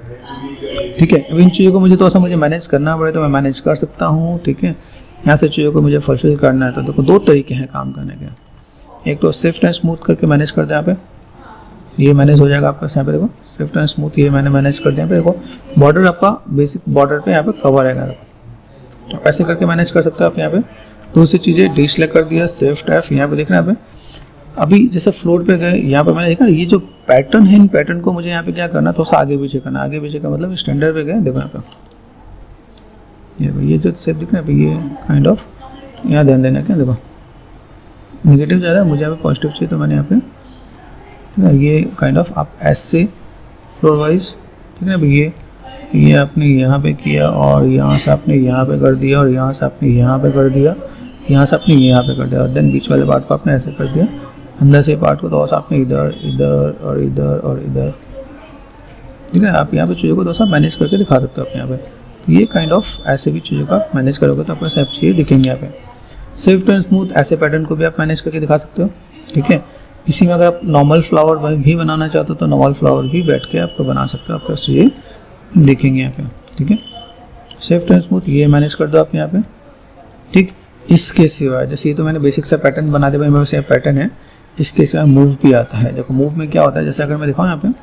ठीक है। अब इन चीज़ों को मुझे थोड़ा सा मुझे मैनेज करना पड़े तो मैं मैनेज कर सकता हूँ, ठीक है। यहाँ से चीज़ों को मुझे फुलफिल करना है तो देखो दो तरीके हैं काम करने के। एक तो स्विफ्ट एंड स्मूथ करके मैनेज करते हैं यहाँ पे, ये मैनेज हो जाएगा आपका यहाँ पे देखो स्विफ्ट एंड स्मूथ, ये मैंने मैनेज कर दिया। यहाँ पे देखो बॉर्डर आपका बेसिक बॉर्डर पे यहाँ पे कवर है, तो ऐसे करके मैनेज कर सकते हो आप यहाँ पे। दूसरी चीज़ें डी सेलेक्ट कर दिया, शिफ्ट एफ, यहाँ पे देखना यहाँ पे अभी जैसे फ्लोर पे गए, यहाँ पे मैंने देखा ये जो पैटर्न है, इन पैटर्न को मुझे यहाँ पे क्या करना, थोड़ा सा आगे पीछे करना। आगे पीछे का मतलब स्टैंडर्ड पे गए, देखो यहाँ पे ये ये जो शेप दिख रहा है ये काइंड ऑफ यहाँ ध्यान देना क्या, देखो नेगेटिव ज़्यादा है, मुझे यहाँ पे पॉजिटिव चाहिए, तो मैंने यहाँ पे ठीक है ये काइंड ऑफ आप ऐसे फ्लोर वाइज, ठीक है। ये ये आपने यहाँ पे किया और यहाँ से आपने यहाँ पे कर दिया और यहाँ से आपने यहाँ पे कर दिया, यहाँ से आपने यहाँ पे कर दिया और देन बीच वाले पार्ट को आपने ऐसे कर दिया। अंदर से पार्ट को थोड़ा सा आपने इधर इधर और इधर और इधर, ठीक है। आप यहाँ पे चीज़ों को थोड़ा सा मैनेज करके दिखा सकते हो आप यहाँ पे। तो ये काइंड ऑफ ऐसे भी चीज़ों का आप मैनेज करोगे तो आपको सब चीज़ें दिखेंगे यहाँ पे। स्विफ्ट एंड स्मूथ ऐसे पैटर्न को भी आप मैनेज करके दिखा सकते हो, ठीक है। इसी में अगर आप नॉर्मल फ्लावर भी बनाना चाहते हो तो नॉर्मल फ्लावर भी बैठ के आपको बना सकते हो, आपको चीज़ें दिखेंगे यहाँ पे, ठीक है। स्विफ्ट एंड स्मूथ ये मैनेज कर दो आप यहाँ पे, ठीक। इसके सिवाय जैसे ये तो मैंने बेसिक सा पैटर्न बना दिया, मेरे पास पैटर्न है। इसके सिवाय मूव भी आता है। देखो मूव में क्या होता है, जैसे अगर मैं दिखाऊँ यहाँ पे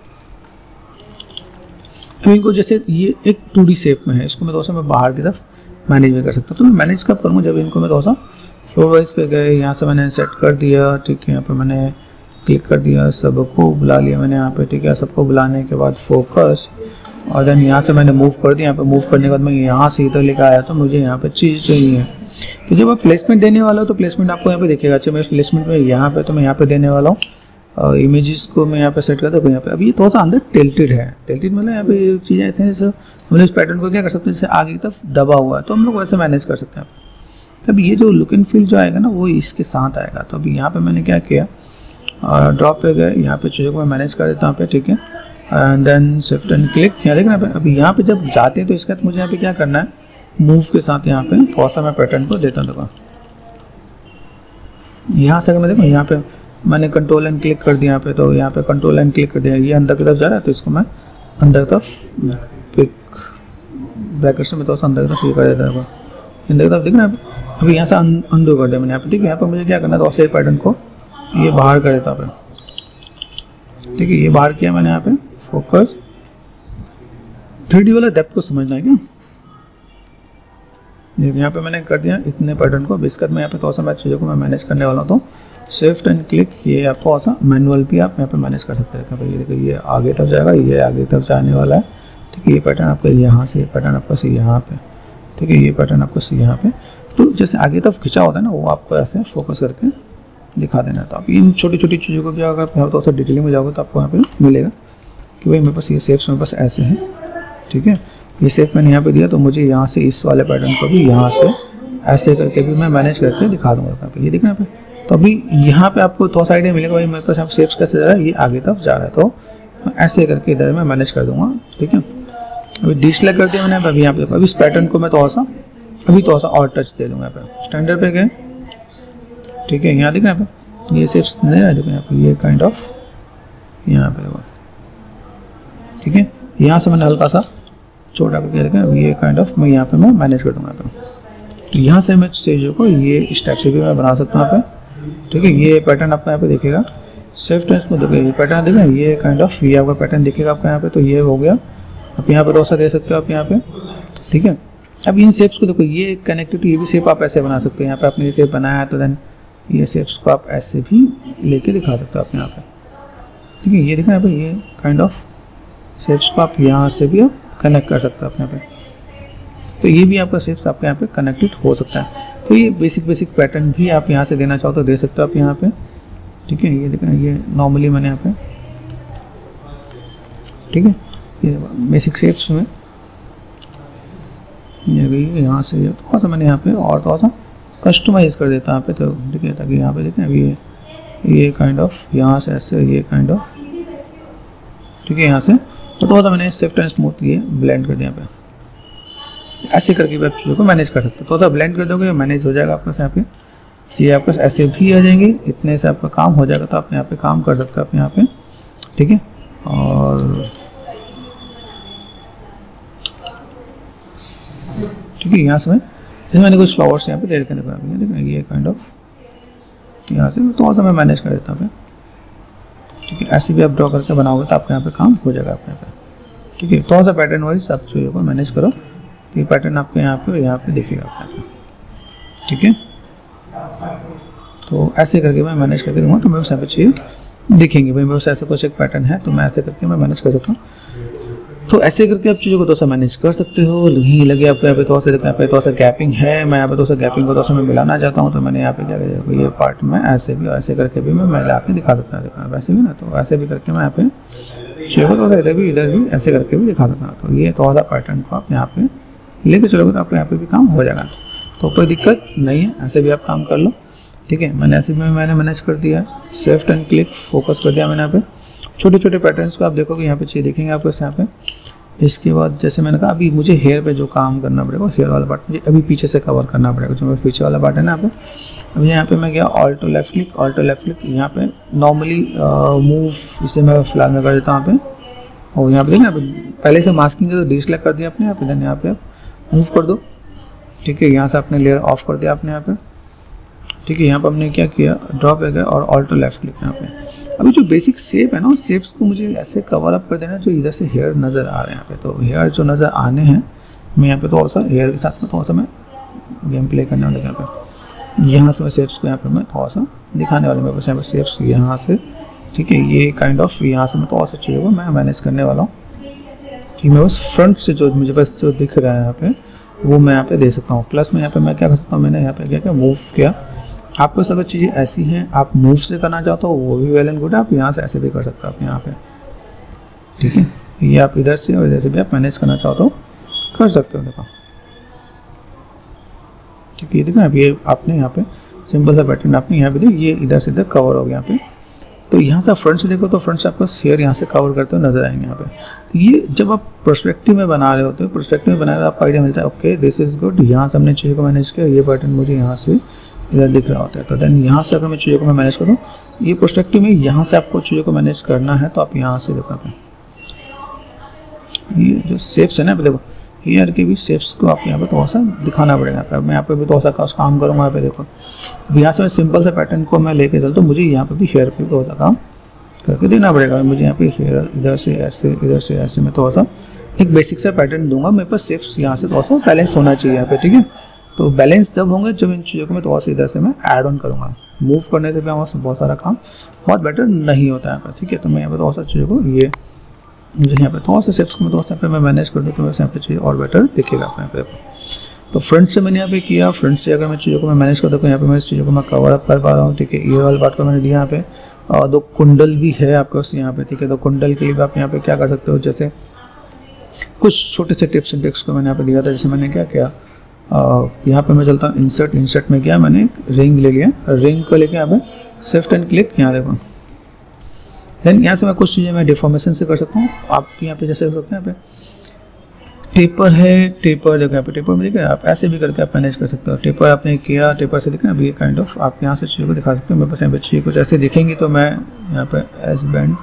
अभी इनको, जैसे ये एक टू डी शेप में है, इसको मैं थोड़ा सा मैं बाहर की तरफ मैनेज भी कर सकता हूँ। तो मैं मैनेज कब करूँगा, जब इनको मैं थोड़ा सा फ्लोर वाइज पे गए, यहाँ से मैंने सेट कर दिया, ठीक है। यहाँ पे मैंने क्लिक कर दिया, सबको बुला लिया मैंने यहाँ पे, ठीक है। सबको बुलाने के बाद फोकस और देन यहाँ से मैंने मूव कर दिया। यहाँ पे मूव करने के बाद मैं यहाँ से इधर लेकर आया तो मुझे यहाँ पे चीज़ चाहिए। तो जब आप प्लेसमेंट देने वाला हो तो प्लेसमेंट आपको यहाँ पे दिखेगा। अच्छा मैं प्लेसमेंट में यहाँ पे तो मैं यहाँ पे देने वाला हूँ और इमेजेस को मैं यहाँ पे सेट करता हूँ यहाँ पे। अभी ये थोड़ा सा अंदर टिल्टेड है, टिल्टेड मतलब यहाँ पे चीज़ें ऐसे हैं जैसे हम लोग इस पैटर्न को क्या कर सकते हैं, जैसे आगे की तरफ दबा हुआ है तो हम लोग वैसे मैनेज कर सकते हैं। अभी ये जो लुक एंड फील जो आएगा ना वो इसके साथ आएगा। तो अभी यहाँ पे मैंने क्या किया, ड्रॉप पे गए, यहाँ पे चीज़ों को मैं मैनेज कर देता हूँ पे, ठीक है। And then shift and click, यहाँ देखना पे अभी यहाँ पे जब जाते हैं तो इसके बाद मुझे यहाँ पे क्या करना है, मूव के साथ यहाँ पे थोड़ा सा मैं पैटर्न को देता हूँ। देखो यहाँ से अगर मैं देखो यहाँ पे मैंने कंट्रोल एंड क्लिक कर दिया यहाँ पे, तो यहाँ पे कंट्रोल एंड क्लिक कर दिया, ये अंदर की तरफ जा रहा है तो इसको मैं अंदर की तरफ पिक ब्रैकेट से मैं थोड़ा सा अंदर की तरफ ये कर देता हूँ, अंदर की तरफ देखना। अभी यहाँ से अंडू कर दिया मैंने यहाँ पे, ठीक है। यहाँ पे मुझे क्या करना है, तो ऐसे पैटर्न को ये बाहर कर देता हूँ, ठीक है। ये बाहर किया मैंने यहाँ पे, फोकस थ्री डी वाला डेप्थ को समझना है क्या, यहाँ पे मैंने कर दिया इतने पैटर्न को। बिस्कट में यहाँ पे थोड़ा सा मैं चीज़ों को मैं मैनेज करने वाला हूँ, तो शिफ्ट एंड क्लिक ये आप थोड़ा सा मैनुअल भी आप यहाँ पे मैनेज कर सकते हैं। ये देखो ये आगे तक जाएगा, ये आगे तक जाने वाला है, ठीक है। ये पैटर्न आपका यहाँ से, ये पैटर्न आपका सी यहाँ पे, ठीक है। ये पैटर्न आपको सी यहाँ पे, तो जैसे आगे तक खिंचा होता है ना वो आपको ऐसे फोकस करके दिखा देना है। तो आप इन छोटी छोटी चीज़ों को भी अगर आप थोड़ा सा डिटेलिंग में जाओगे तो आपको यहाँ पे मिलेगा कि भाई मेरे पास ये शेप्स मेरे पास ऐसे हैं, ठीक है। ये शेप मैंने यहाँ पे दिया तो मुझे यहाँ से इस वाले पैटर्न को भी यहाँ से ऐसे करके भी मैं मैनेज करके दिखा दूँगा यहाँ पे, ये देखना यहाँ पे। तो अभी यहाँ पे आपको थोड़ा सा आइडिया मिलेगा भाई मेरे पास यहाँ शेप्स कैसे जा रहा है, ये आगे तक जा रहा है तो मैं ऐसे करके इधर मैं मैनेज कर दूँगा, ठीक है। अभी डी सेलेक्ट कर दिया मैंने, अभी यहाँ पे अभी इस पैटर्न को मैं थोड़ा सा अभी थोड़ा सा और टच दे दूँगा यहाँ पे। स्टैंडर्ड पे गए, ठीक है। यहाँ देखना यहाँ पे ये शेप्स नहीं रहा, देखो यहाँ पे ये काइंड ऑफ यहाँ पे देखो, ठीक है। यहाँ से मैंने हल्का सा छोटा करके देखा, ये काइंड ऑफ मैं यहाँ पे मैं मैनेज कर दूँगा यहाँ पे। तो यहाँ से मैं चीज़ों को ये इस टाइप से भी मैं बना सकता हूँ यहाँ पे, ठीक है। ये पैटर्न आपका यहाँ पे दिखेगा, स्विफ्ट एंड स्मूथ देखो ये पैटर्न देखा, ये काइंड ऑफ ये आपका पैटर्न दिखेगा आपका यहाँ पे। तो ये हो गया, आप यहाँ पे दोसा दे सकते हो आप यहाँ पे, ठीक है। अब इन शेप्स को देखो, ये कनेक्टिविटी ये भी शेप आप ऐसे बना सकते हो। यहाँ पे आपने ये शेप बनाया है तो देन ये शेप्स को आप ऐसे भी लेके दिखा सकते हो आप यहाँ पे, ठीक है। ये देखना यहाँ पे ये काइंड ऑफ शेप्स को आप यहाँ से भी आप कनेक्ट कर सकते हो आप यहाँ पे। तो ये भी आपका शेप्स आपके यहाँ पे कनेक्टेड हो सकता है। तो ये बेसिक बेसिक पैटर्न भी आप यहाँ से देना चाहो तो दे सकते हो आप यहाँ पे, ठीक है। ये देखना ये नॉर्मली मैंने यहाँ पे, ठीक है, ये बेसिक शेप्स में ये गई यहाँ से थोड़ा सा मैंने यहाँ पे और थोड़ा सा कस्टमाइज कर देता यहाँ पे, तो ठीक है। ताकि यहाँ पे देखें अभी ये ये काइंड ऑफ यहाँ से ऐसे ये काइंड ऑफ, ठीक है। यहाँ से तो थोड़ा सा मैंने शिफ्ट एंड स्मूथ ये ब्लेंड कर दिया यहाँ पे, ऐसे करके भी आप चीज़ों को मैनेज कर सकते हो। थोड़ा सा ब्लेंड कर दोगे मैनेज हो जाएगा आपके यहाँ पे, ये आपके पास ऐसे भी आ जाएंगे, इतने से आपका काम हो जाएगा। तो आप यहाँ पे काम कर सकते हो आप यहाँ पे, ठीक है। और है। यहाँ से मैं जैसे मैंने कुछ फ्लावर्स यहाँ पे दे रखे हैं, देखो ये काइंड ऑफ यहाँ से थोड़ा सा मैं मैनेज कर देता हूँ, ठीक है। ऐसे भी आप ड्रॉ करके बनाओगे तो आपके यहाँ पे काम हो जाएगा अपने पे, ठीक है। थोड़ा सा पैटर्न वाइज आप चीज़ों को मैनेज करो तो ये पैटर्न आपके यहाँ पे यहाँ पे दिखेगा आपके यहाँ पे, ठीक है। तो ऐसे करके मैं मैनेज करके दूँगा तो मैं उस यहाँ पे चीज़ दिखेंगे भाई, बस ऐसे कुछ एक पैटर्न है तो मैं ऐसे करके मैं मैनेज कर सकता हूँ। तो ऐसे करके आप चीज़ों को थोड़ा सा मैनेज कर सकते हो। नहीं लगे आपको यहाँ पे थोड़ा सा, यहाँ पे थोड़ा सा गैपिंग है, मैं यहाँ पे थोड़ा सा गैपिंग को थोड़ा सा मैं मिलाना चाहता हूँ, तो मैंने यहाँ पे क्या किया, ये पार्ट में ऐसे भी और ऐसे करके भी मैं मिला के दिखा सकता हूँ, दिखा वैसे भी ना, तो ऐसे भी करके मैं यहाँ पे चीज़ों को थोड़ा सा इधर भी इधर भी ऐसे करके भी दिखा सकता हूँ। तो ये थोड़ा सा पैटर्न को आप यहाँ पे लेके चलोगे तो आपको यहाँ पे भी काम हो जाएगा, तो कोई दिक्कत नहीं है, ऐसे भी आप काम कर लो, ठीक है। मैंने ऐसे में मैंने मैनेज कर दिया, शिफ्ट एंड क्लिक फोकस कर दिया मैंने यहाँ पे। छोटे छोटे पैटर्न्स को आप देखोगे यहाँ पे चीज़ दिखेंगे आपको यहाँ पे। इसके बाद जैसे मैंने कहा अभी मुझे हेयर पे जो काम करना पड़ेगा, हेयर वाला पार्ट मुझे अभी पीछे से कवर करना पड़ेगा, जो मेरा पीछे वाला पार्ट है ना यहाँ पे। अभी यहाँ पे मैं गया alt left click, alt left click, यहाँ पे नॉर्मली मूव इसे मैं फिलहाल में कर देता हूँ यहाँ पे। और यहाँ पे देखना पहले से मास्किंग है तो डी सेलेक्ट कर दिया आपने यहाँ पे, देन यहाँ पे आप मूव कर दो, ठीक है। यहाँ से आपने लेयर ऑफ कर दिया आपने यहाँ पे, ठीक है। यहाँ पर हमने क्या किया, ड्रॉप है गया और ऑल्टो लेफ्ट क्लिक यहाँ पे। अभी जो बेसिक शेप है ना, उस शेप्स को मुझे ऐसे कवर अप कर देना जो इधर से हेयर नज़र आ रहे हैं यहाँ पे। तो हेयर जो नज़र आने हैं मैं यहाँ पे थोड़ा सा हेयर के साथ में थोड़ा सा मैं गेम प्ले करने वाला यहाँ पे। यहाँ से मैं शेप्स को यहाँ पे मैं थोड़ा सा दिखाने वाला हूँ, मेरे पास यहाँ पे शेप्स यहाँ से, ठीक है। ये काइंड ऑफ यहाँ से मैं थोड़ा सा चीज़ों को मैं मैनेज करने वाला हूँ, कि मैं बस फ्रंट से जो मुझे बस जो दिख रहा है यहाँ पे वो मैं यहाँ पे दे सकता हूँ। प्लस मैं यहाँ पे मैं क्या कर सकता हूँ, मैंने यहाँ पे क्या क्या मूव किया। आपको अगर चीज़ें ऐसी हैं आप मूव से करना चाहते हो वो भी वेल एंड गुड है, आप यहाँ से ऐसे भी कर सकते हो आप यहाँ पे, ठीक है। ये आप इधर से और इधर से भी आप मैनेज करना चाहते हो कर सकते हो, देखो ठीक है। देखो अब ये आपने यहाँ पे सिंपल सा पैटर्न आपने यहाँ पे देखो, ये इधर से इधर कवर हो गया यहाँ पे। तो यहाँ से फ्रंट से देखो तो फ्रंट से आपका हेयर यहाँ से कवर करते हुए नजर आएंगे यहाँ पे। तो ये जब आप पर्सपेक्टिव में बना रहे होते हो, पर्सपेक्टिव में बना रहे हो आपको आइडिया मिलता है, ओके दिस इज गुड। यहाँ से हमने चीज़ों को मैनेज किया, ये पैटर्न मुझे यहाँ से इधर दिख रहा होता है, तो देन यहाँ से अगर मैं चीज़ों को मैं मैनेज करूँ, ये पर्सपेक्टिव में यहाँ से आपको चीज़ों को मैनेज करना है तो आप यहाँ से देखो, ये जो शेप्स है ना देखो, हेयर के भी शेप्स को आप यहाँ पे थोड़ा सा दिखाना पड़ेगा। मैं यहाँ पे भी थोड़ा सा काम करूँगा यहाँ पे देखो। अब यहाँ से मैं सिंपल से पैटर्न को मैं लेके चलता हूँ, मुझे यहाँ पे भी हेयर पे थोड़ा सा काम करके देना पड़ेगा। मुझे यहाँ पे हेयर इधर से ऐसे इधर से ऐसे मैं थोड़ा सा एक बेसिक सा पैटर्न दूंगा, मेरे पास शेप्स यहाँ से थोड़ा सा बैलेंस होना चाहिए यहाँ पे, ठीक है। तो बैलेंस जब होंगे जब इन चीज़ों को मैं थोड़ा सा इधर से मैं ऐड ऑन करूँगा। मूव करने से भी हमारे से बहुत सारा काम बहुत बेटर नहीं होता है यहाँ पर, ठीक है। तो मैं यहाँ पे थोड़ा सा चीज़ों को ये मुझे यहाँ पे थोड़ा सा शेप्स को मैं थोड़ा सा पे मैं मैनेज कर दूँ तो वैसे यहाँ पे चीज़ और बेटर दिखेगा यहाँ पे। तो फ्रंट से मैंने यहाँ पे किया, फ्रंट से अगर मैं चीज़ों को मैं मैनेज कर दूँ यहाँ पे मैं इस चीज़ों को मैं कवर अप कर पा रहा हूँ, ठीक है। ये वाला पार्ट को मैंने दिया यहाँ पे, और दो कुंडल भी है आपके पास यहाँ पे, ठीक है। तो कुंडल के लिए आप यहाँ पे क्या कर सकते हो, जैसे कुछ छोटे से टिप्स एंड ट्रिक्स को मैंने यहाँ पे दिया था। जैसे मैंने क्या किया, यहाँ पे मैं चलता हूँ इंसर्ट, इंसर्ट में क्या मैंने रिंग ले लिया, रिंग को लेके यहाँ पे शिफ्ट एंड क्लिक यहाँ देखो। देन यहाँ से मैं कुछ चीज़ें मैं डिफॉर्मेशन से कर सकता हूँ, आप यहाँ पे जैसे कर सकते हैं। यहाँ पे टेपर है, टेपर देखो यहाँ पे टेपर में देख रहे हैं, आप ऐसे भी करके आप मैनेज कर सकते हो। टेपर आपने किया, टेपर से दिख रहे हैं, अभी काइंड ऑफ आप यहाँ से चीज़ों को दिखा सकते हो। मेरे पास यहाँ पे चीज़ कुछ ऐसे दिखेंगी तो मैं यहाँ पे एस बैंड,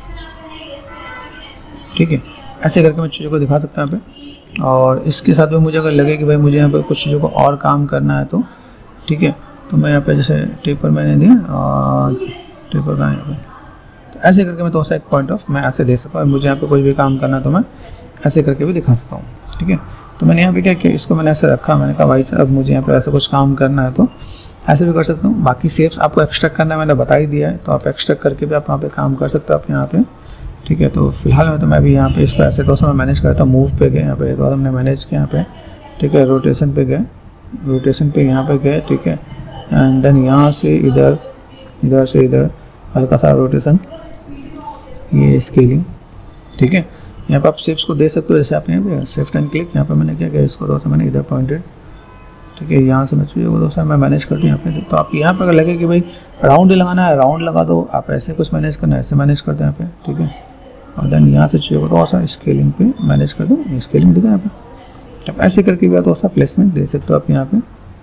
ठीक है, ऐसे करके मैं चीज़ों को दिखा सकता हूँ यहाँ पे। और इसके साथ में मुझे अगर लगे कि भाई मुझे यहाँ पे कुछ चीज़ों को और काम करना है तो ठीक है, तो मैं यहाँ पे जैसे टेपर मैंने दिया और टेपर का यहाँ पे, तो ऐसे करके मैं थोड़ा सा एक पॉइंट ऑफ मैं ऐसे दे सकता हूँ। मुझे यहाँ पे कोई भी काम करना है तो मैं ऐसे करके भी दिखा सकता हूँ, ठीक है। तो मैंने यहाँ पे क्या किया, इसको मैंने ऐसे रखा, मैंने कहा भाई अब मुझे यहाँ पे ऐसा कुछ काम करना है तो ऐसे भी कर सकता हूँ। बाकी शेप्स आपको एक्सट्रैक्ट करना है मैंने बता ही दिया है, तो आप एक्सट्रैक्ट करके भी आप वहाँ पे काम कर सकते हो आप यहाँ पे, ठीक है। तो फिलहाल में तो मैं भी यहाँ पे इसको ऐसे थोड़ा सा मैं मैनेज करता हूँ। मूव पे गए यहाँ पे, तो हमने मैनेज किया यहाँ पे, ठीक है। रोटेशन पे गए, रोटेशन पे यहाँ पे गए, ठीक है। एंड देन यहाँ से इधर, इधर से इधर हल्का सा रोटेशन, ये स्केलिंग, ठीक है। यहाँ पे आप शेप्स को दे सकते हो, जैसे आप यहाँ पे शिफ्ट एंड क्लिक, यहाँ पे मैंने क्या किया, इसको थोड़ा सा मैंने इधर पॉइंटेड, ठीक है। यहाँ से मैं चीज़ों को थोड़ा सा मैं मैनेज करती हूँ यहाँ पे। तो आप यहाँ पे अगर लगे कि भाई राउंड लगाना है, राउंड लगा दो, आप ऐसे कुछ मैनेज करना है ऐसे मैनेज करते हैं यहाँ पे, ठीक है। और देन यहाँ से चीज़ों को थोड़ा सा स्केलिंग पे मैनेज कर दो, स्केलिंग देखो यहाँ पे। आप ऐसे करके भी थोड़ा सा प्लेसमेंट दे सकते हो आप यहाँ पे,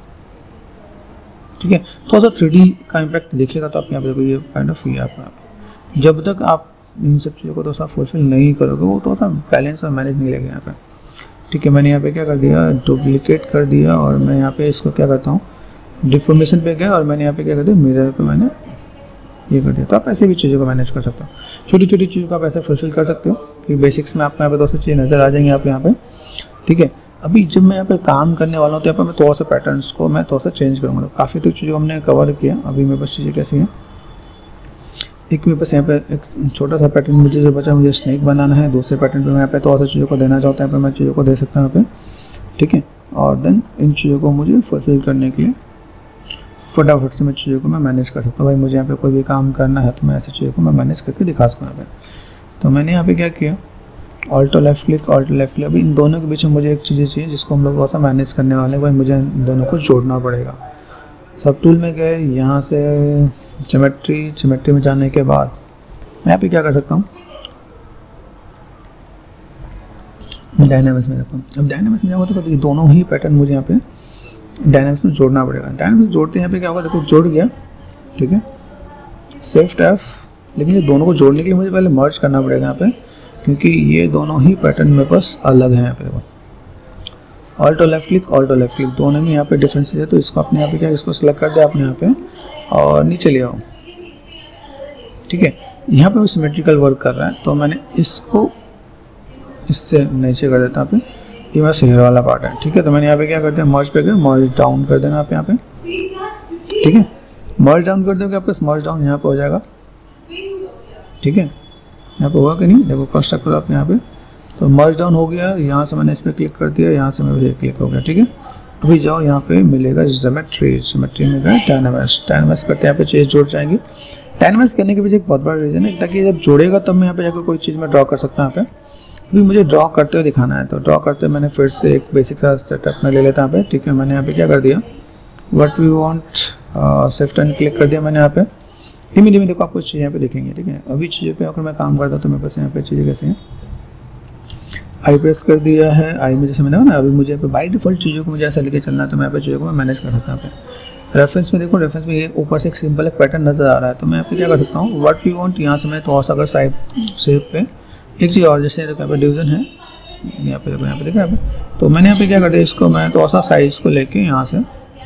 ठीक है। थोड़ा सा थ्री डी का इम्पैक्ट देखिएगा तो आप यहाँ पे देखो, ये काइंड ऑफ ये आपका जब तक आप इन सब चीज़ों को थोड़ा सा फुलफिल नहीं करोगे वो थोड़ा सा बैलेंस और मैनेज नहीं लगेगा यहाँ पे। ठीक है। मैंने यहाँ पे क्या कर दिया, डुप्लीकेट कर दिया और मैं यहाँ पे इसको क्या करता हूँ, डिफॉर्मेशन पे गया और मैंने यहाँ पे क्या कर दिया, मिरर पे मैंने ये कर दिया। तो आप ऐसे भी चीज़ों को मैनेज कर सकते हो, छोटी छोटी चीज़ों को आप ऐसे फुलफिल कर सकते हो कि बेसिक्स में आपको यहाँ पे दोस्तों चीज़ें नज़र आ जाएंगी आप यहाँ पे, ठीक है। अभी जब मैं यहाँ पे काम करने वाला हूँ तो यहाँ पर मैं थोड़ा सा पैटर्न्स को मैं थोड़ा सा चेंज करूँगा। तो काफ़ी तो चीज़ों को हमने कवर किया, अभी मेरे पास चीज़ें कैसी हैं, एक मेरे पास यहाँ पे एक छोटा सा पैटर्न मुझे जो बचा, मुझे स्नेक बनाना है। दूसरे पैटर्न पे मैं यहाँ पे थोड़ा सा चीज़ों को देना चाहता हूँ, यहाँ पे मैं चीज़ों को दे सकता हूँ यहाँ पे, ठीक है। और देन इन चीज़ों को मुझे फुलफिल करने के लिए फटाफट से मैं चीज़ों को मैं मैनेज कर सकता हूँ। भाई मुझे यहाँ पे कोई भी काम करना है तो मैं ऐसी चीज़ों को मैं मैनेज करके दिखा सकूँ यहाँ पे। तो मैंने यहाँ पे क्या किया, alt left click, alt left click. अभी इन दोनों के बीच में मुझे एक चीज़ें चाहिए जिसको हम लोग थोड़ा सा मैनेज करने वाले हैं। भाई मुझे इन दोनों को जोड़ना पड़ेगा। सब टूल में गए, यहाँ से ज्योमेट्री, ज्योमेट्री में जाने के बाद मैं यहाँ पे क्या कर सकता हूँ, डायनामिक्स में रखूँ। अब डायनामिक्स में जाऊँगा तो ये दोनों ही पैटर्न मुझे यहाँ पे डायनामिक्स में जोड़ना पड़ेगा। डायनामिक्स जोड़ते हैं यहाँ पे क्या होगा, देखो जुड़ गया, ठीक है, शिफ्ट एफ। लेकिन ये दोनों को जोड़ने के लिए मुझे पहले मर्ज करना पड़ेगा यहाँ पे, क्योंकि ये दोनों ही पैटर्न मेरे पास अलग हैं। यहाँ पे देखो alt left click, alt left click, दोनों में यहाँ पे डिफरेंस है। तो इसको अपने यहाँ पे क्या, इसको सेलेक्ट कर दिया आपने यहाँ पे और नीचे ले आओ, ठीक है। यहाँ पे वो सिमेट्रिकल वर्क कर रहा है तो मैंने इसको इससे नीचे कर देता हूँ। ये मेरा शेयर वाला पार्ट है, ठीक है। तो मैंने यहाँ पे क्या करते हैं, मर्ज पे गए, मर्ज डाउन कर देना आप यहाँ पे, ठीक है। मर्ज डाउन कर दोगे आपका मर्ज डाउन यहाँ पे हो जाएगा, ठीक है। यहाँ पे हुआ कि नहीं, देखो कंस्ट्रक्ट करो आप यहाँ पे, तो मर्ज डाउन हो गया। यहाँ से मैंने इस पर क्लिक कर दिया, यहाँ से मेरे क्लिक हो गया, ठीक है। अभी जाओ यहाँ पे मिलेगा ज्योमेट्री, ज्योमेट्री में गए डायनामिक्स, डायनामिक्स करते हैं यहाँ पे चीज़ जुड़ जाएंगी। डायनामिक्स करने के पीछे एक बहुत बड़ा रीज़न है, ताकि जब जोड़ेगा तब मैं यहाँ पे जाकर कोई चीज़ में ड्रॉ कर सकता हूँ यहाँ पे। अभी मुझे ड्रॉ करते हुए दिखाना है, तो ड्रॉ करते हुए मैंने फिर से एक बेसिक सा सेटअप में ले लेता हूँ यहाँ पे, ठीक है। मैंने यहाँ पे क्या कर दिया, what we want, shift and click कर दिया मैंने यहाँ पे। धीमे धीमे देखो आपको चीज़ें यहाँ पे दिखेंगी, ठीक है। अभी चीज़ों पे अगर मैं काम करता हूँ तो मेरे पास यहाँ पे चीज़ें कैसे हैं, आई प्रेस कर दिया है, आई में जैसे मैंने ना, अभी मुझे यहाँ पे बाई डिफॉल्ट चीज़ों को मुझे ऐसा लेके चलना है तो मैं यहाँ पे चीज़ों को मैं मैनेज कर सकता हूँ यहाँ पे। रेफरेंस में देखो, रेफरेंस में ये ऊपर से एक सिंपल एक पैटर्न नजर आ रहा है, तो मैं यहाँ पे क्या कर सकता हूँ, व्हाट वी वांट, यहाँ से मैं थोड़ा सा अगर साइड शेप पे एक चीज़ और, जैसे यहाँ पे डिवीजन है, यहाँ पे देखो, यहाँ पे देखो यहाँ पे, तो मैंने यहाँ पे क्या कर दिया, इसको मैं थोड़ा सा साइज को लेके यहाँ से,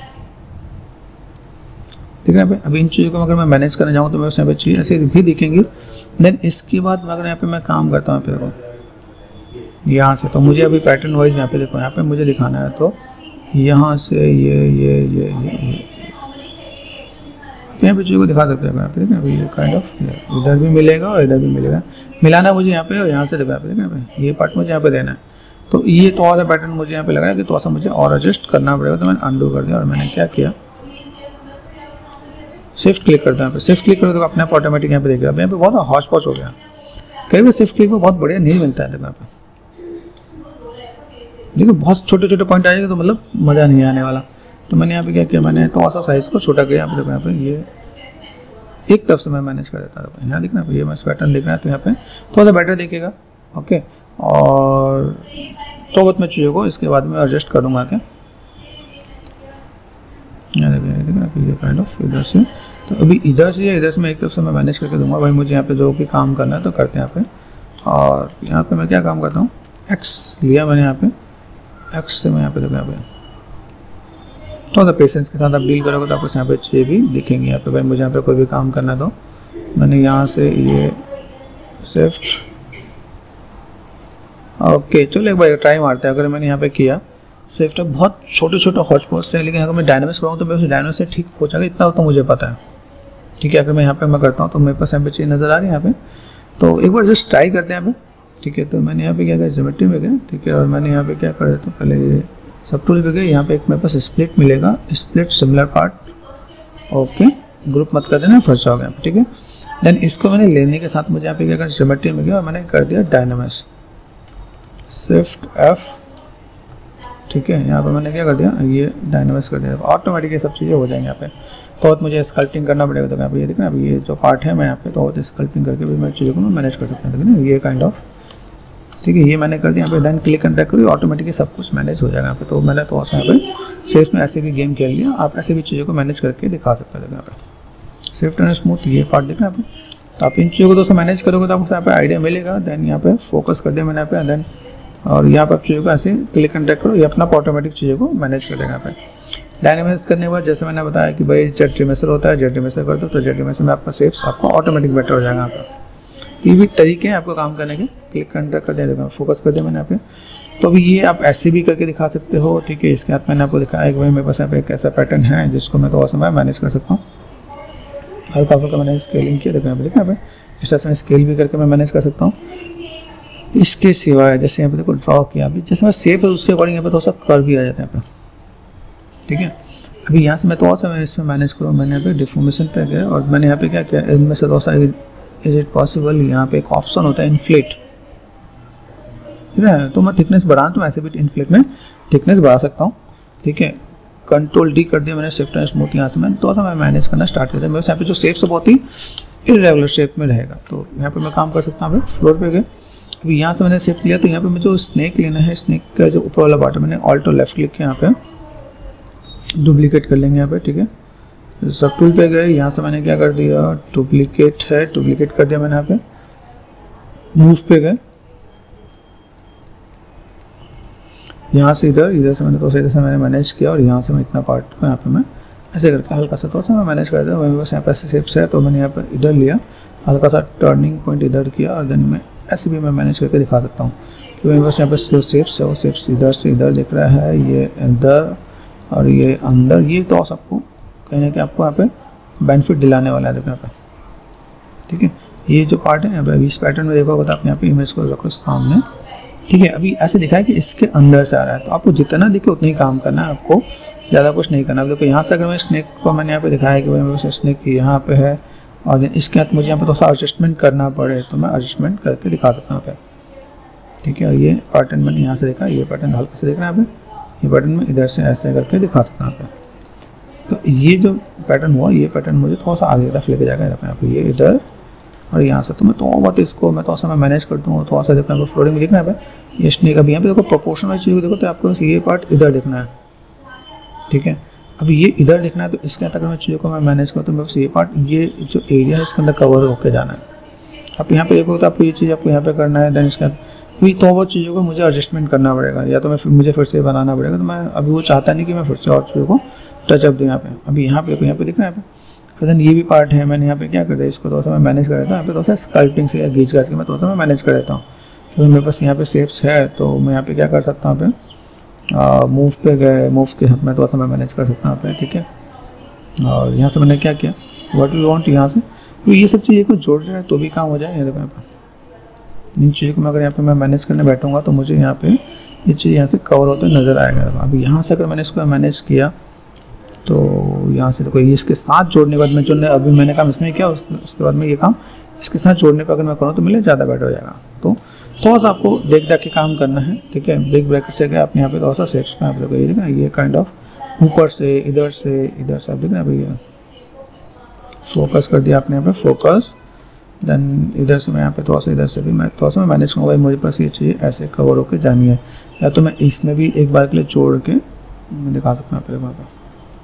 ठीक है। अभी इन चीज़ों को अगर मैं मैनेज करने जाऊँ तो मैं यहाँ पे चीज़ ऐसे भी दिखेंगी। देन इसके बाद अगर यहाँ पे मैं काम करता हूँ पे देखो यहाँ से, तो मुझे अभी पैटर्न वाइज यहाँ पे देखो, यहाँ पे मुझे दिखाना है, तो यहाँ से ये ये ये ये यहाँ पे चीज़ों को दिखा सकते हैं यहाँ पे, देखें अभी ये काइंड ऑफ इधर भी मिलेगा और इधर भी मिलेगा, मिलाना मुझे यहाँ पे और यहाँ से देखो यहाँ पे, देखें यहाँ पे ये पार्ट मुझे यहाँ पे देना है। तो ये थोड़ा सा पैटर्न मुझे यहाँ पे लगा है कि थोड़ा सा मुझे और एडजस्ट करना पड़ेगा, तो मैंने अंडू कर दिया और मैंने क्या किया, शिफ्ट क्लिक करता है, शिफ्ट क्लिक करते तो अपने आप ऑटोमेटिक यहाँ पे देखेगा। यहाँ पे बहुत हॉच पॉच हो गया, कई बार शिफ्ट क्लिक में बहुत बढ़िया नहीं मिलता है, देखो यहाँ पे देखो बहुत छोटे छोटे पॉइंट आएगा तो मतलब मज़ा नहीं आने वाला। तो मैंने यहाँ पे क्या किया, मैंने थोड़ा सा साइज को छोटा किया, यहाँ पे देखो यहाँ पे ये एक तरफ से मैं मैनेज कर देता था। यहाँ दिखना ये मैं पैटर्न दिख रहा है तो यहाँ पे थोड़ा सा बेटर दिखेगा, ओके। और तो बहुत मैं चीज़ों को इसके बाद में एडजस्ट करूँगा क्या, यहाँ देखिए देखिए ये काइंड ऑफ इधर से, तो अभी इधर से या इधर से मैं एक तरफ से मैं मैनेज करके दूंगा। भाई मुझे यहाँ पे जो भी काम करना है तो करते हैं यहाँ पे। और यहाँ पे मैं क्या काम करता हूँ, एक्स लिया मैंने यहाँ पे, एक्स से मैं यहाँ पे देखो यहाँ पे थोड़ा सा पेशेंस के साथ आप डील करोगे तो आपको यहाँ पे चीज़ें भी दिखेंगी। यहाँ पे भाई मुझे यहाँ पे कोई भी काम करना है तो मैंने यहाँ से ये शिफ्ट, ओके चलो एक बार ट्राई मारते हैं। अगर मैंने यहाँ पे किया शिफ्ट, बहुत छोटे छोटे हॉच पॉच से, लेकिन अगर मैं डायनामिक्स कराऊँ तो मैं उस डायनामिक्स से ठीक हो जाएगा, इतना तो मुझे पता है, ठीक है। अगर मैं यहाँ पे मैं करता हूँ तो मेरे पास यहाँ पे चीज़ नज़र आ रही है यहाँ पे, तो एक बार जस्ट ट्राई करते हैं यहाँ पे, ठीक है। तो मैंने यहाँ पे क्या किया, ज्योमेट्री में गया, ठीक है। और मैंने यहाँ पे क्या कर देता हूँ, पहले ये सब टूल पे गए, यहाँ पे एक मेरे पास स्प्लिट मिलेगा, split similar part, okay. Group मत कर देना, फंस जाओगे यहाँ पे, ठीक है। देन इसको मैंने लेने के साथ मुझे यहाँ पे क्या कर, ज्योमेट्री में गया और मैंने कर दिया डायनामिक्स, शिफ्ट एफ, ठीक है। यहाँ पे मैंने क्या कर दिया, ये डायनामिक्स कर दिया, ऑटोमेटिक ये सब चीज़ें हो जाएंगी यहाँ पे। तो मुझे स्कल्पिंग करना पड़ेगा, तो यहाँ पे ये देखना अभी ये जो पार्ट है मैं यहाँ पे तो स्कल्पिंग करके भी मैं चीज़ों को मैं मैनेज कर सकता हूँ, ये काइंड ऑफ, ठीक है। ये मैंने कर दिया यहाँ पे, देन क्लिक एंड ड्रैग करो, ऑटोमेटिकली सब कुछ मैनेज हो जाएगा यहाँ पे। तो मैंने तो यहाँ पे शेप्स में ऐसे भी गेम खेल लिया, आप ऐसे भी चीज़ों को मैनेज करके दिखा सकते हैं। यहाँ पे स्विफ्ट एंड स्मूथ ये पार्ट देखना यहाँ पे, तो आप इन चीज़ों को दोस्तों मैनेज करोगे तो आपको यहाँ पे आइडिया मिलेगा। देन यहाँ पे फोकस कर दिया मैंने यहाँ पे, देन और यहाँ पर चीज़ों को ऐसे क्लिक एंड ड्रैग करो, ये अपना ऑटोमेटिक चीज़ों को मैनेज कर देगा। यहाँ पे डायनेमिक्स करने के बाद जैसे मैंने बताया कि भाई जेट रिमेसर होता है, जेट रिमेसर कर दो तो जेट रिमेसर में आपका शेप्स आपको ऑटोमेटिक बेटर हो जाएगा। यहाँ पर ये भी तरीके हैं आपको काम करने के। क्लिक एंड ड्रैग कर दिया, फोकस कर दिया मैंने यहाँ पे। तो अभी ये आप ऐसे भी करके दिखा सकते हो, ठीक है। इसके बाद मैंने आपको दिखाया कि भाई मेरे पास यहाँ पे एक ऐसा पैटर्न है जिसको मैं थोड़ा सा मैं मैनेज कर सकता हूँ। हल्का हल्का मैंने स्केलिंग किया, देखो यहाँ पे, देखो यहाँ पे इस तरह से स्केल भी करके मैं मैनेज कर सकता हूँ। इसके सिवाय जैसे यहाँ पे देखो ड्रॉ किया, अभी जैसे मैं शेप है उसके अकॉर्डिंग यहाँ पे थोड़ा सा कर्व भी आ जाता है यहाँ पे, ठीक है। अभी यहाँ से मैं थोड़ा सा मैं इसमें मैनेज करूँ, मैंने यहाँ पे डिफॉर्मेशन पे गया और मैंने यहाँ पे क्या किया, इनमें से थोड़ा सा इज इट पॉसिबल, यहाँ पे एक ऑप्शन होता है इन्फ्लेट, ठीक है। तो मैं थिकनेस बढ़ाऊँ तो ऐसे भी इन्फ्लेट में थिकनेस बढ़ा सकता हूँ, ठीक है। कंट्रोल डी कर दिया मैंने, शिफ्ट एंड स्मूथ यहाँ से मैंने थोड़ा सा मैं मैनेज करना स्टार्ट कर दिया। मेरे यहाँ पे जो शेप से बहुत ही इरेगुलर शेप में रहेगा, तो यहाँ पे मैं काम कर सकता हूँ। फ्लोर पे गए, अभी यहाँ से मैंने शेप लिया तो यहाँ पे मुझे जो स्नेक लेना है, स्नेक का जो ऊपर वाला पार्ट मैंने ऑल्ट और लेफ्ट क्लिक किया, यहाँ पे डुप्लीकेट कर लेंगे यहाँ पे, ठीक है। सब टूल पे गए, यहाँ से मैंने क्या कर दिया, डुप्लीकेट है, डुप्लीकेट कर दिया मैंने यहाँ पे। मूव पे गए, यहाँ से इधर, इधर से मैंने तो इधर से मैंने मैनेज किया और यहाँ से मैं इतना पार्ट को यहाँ पे मैं ऐसे करके हल्का सा थोड़ा सा मैं मैनेज कर दिया। मेरे पास यहाँ पे ऐसे शेप्स है तो मैंने यहाँ पे इधर लिया, हल्का सा टर्निंग पॉइंट इधर किया और देन मैं ऐसे भी मैं मैनेज करके दिखा सकता हूँ कि मेरे पास यहाँ पे जो शेप्स है वो शेप्स इधर से इधर दिख रहा है, ये इधर और ये अंदर। ये तो सबको कहीं ना कहीं आपको यहाँ पे बेनिफिट दिलाने वाला है, देखो यहाँ पे, ठीक है। ये जो पार्ट है यहाँ पे, इस पैटर्न में देखा होगा तो आप यहाँ पे इमेज को रखो सामने, ठीक है। अभी ऐसे दिखा है कि इसके अंदर से आ रहा है, तो आपको जितना दिखे उतना ही काम करना है, आपको ज़्यादा कुछ नहीं करना। देखो यहाँ से अगर मैं स्नेक को मैंने यहाँ पे दिखाया कि भाई मेरे स्नेक यहाँ पे है और इसके बाद मुझे यहाँ पे थोड़ा सा एडजस्टमेंट करना पड़े तो मैं एडजस्टमेंट करके दिखा सकता हूँ यहाँ पे, ठीक है। ये पैटर्न मैंने यहाँ से देखा, ये पैटर्न हल्के से देखना है यहाँ पे, ये पैटर्न मैं इधर से ऐसे करके दिखा सकता हूँ यहाँ पे। तो ये जो पैटर्न हुआ, ये पैटर्न मुझे थोड़ा सा आगे तरफ लेके जाएगा यहाँ पे, ये इधर और यहाँ से। तो मैं तो बहुत इसको मैं थोड़ा सा मैं मैनेज करता हूँ, थोड़ा सा देखना है फ्लोरिंग देखना है यहाँ पे। ये स्नेक अभी यहाँ पे देखो प्रोपोर्शनल चीज़ देखो तो आपको ये पार्ट इधर देखना है, ठीक है। अभी ये इधर देखना है तो इसके अंदर मैं चीज़ों को मैं मैनेज करता हूँ, बस ये पार्ट ये जो एरिया है इसके अंदर कवर होकर जाना है। आप यहाँ पे देखो तो आपको ये चीज़ आपको यहाँ पे करना है, देन इसके बाद फिर तो बहुत चीज़ों को मुझे एडजस्टमेंट करना पड़ेगा, या तो मैं फिर मुझे फिर से बनाना पड़ेगा। तो मैं अभी वो चाहता नहीं कि मैं फिर से और चीज़ों को टचअप दूँ यहाँ पे। अभी यहाँ पे देखो, यहाँ पे दिख रहा है यहाँ पे, फिर देन ये भी पार्ट है, मैंने यहाँ पे क्या कर दिया, इसको थोड़ा सा मैं मैनेज कर देता हूँ। यहाँ पे थोड़ा सा स्कल्पटिंग से या घींच घाच के मैं थोड़ा सा मैं मैनेज कर देता हूँ। तो मेरे पास यहाँ पे शेप्स है तो मैं यहाँ पे क्या कर सकता हूँ, यहाँ पे मूव पे गए, मूव के साथ मैं थोड़ा सा मैं मैनेज कर सकता हूँ यहाँ पे, ठीक है। और यहाँ से मैंने क्या किया, व्हाट वी वांट, यहाँ से तो ये सब चीज़ें को जोड़ जाए तो भी काम हो जाए। ये देखो यहाँ पे इन चीज़ों को मैं अगर यहाँ पे मैं मैनेज करने बैठूंगा तो मुझे यहाँ पे ये चीज़ यहाँ से कवर होते नज़र आएगा। अभी यहाँ से अगर मैंने इसको मैनेज किया तो यहाँ से देखो ये इसके साथ जोड़ने के बाद मैं जो अभी मैंने काम इसमें किया उसके बाद में ये काम इसके साथ जोड़ने पर अगर मैं करूँ तो मेरे ज़्यादा बेटर हो जाएगा। तो थोड़ा सा आपको देख देख के काम करना है, ठीक है। बिग ब्रैकेट से गए आपने यहाँ पे थोड़ा सा शेप्स का, आप देखो ये देखा, ये काइंड ऑफ ऊपर से इधर से इधर से आप देख रहे हैं भैया, फोकस कर दिया आपने यहाँ पे, फोकस। देन इधर से मैं यहाँ पे थोड़ा सा इधर से भी मैं थोड़ा सा मैं मैनेज करूँगा, भाई मुझे पास ये चीज़ ऐसे कवर होकर जानी है, या तो मैं इसमें भी एक बार के लिए जोड़ के मैं दिखा सकता हूँ यहाँ पे,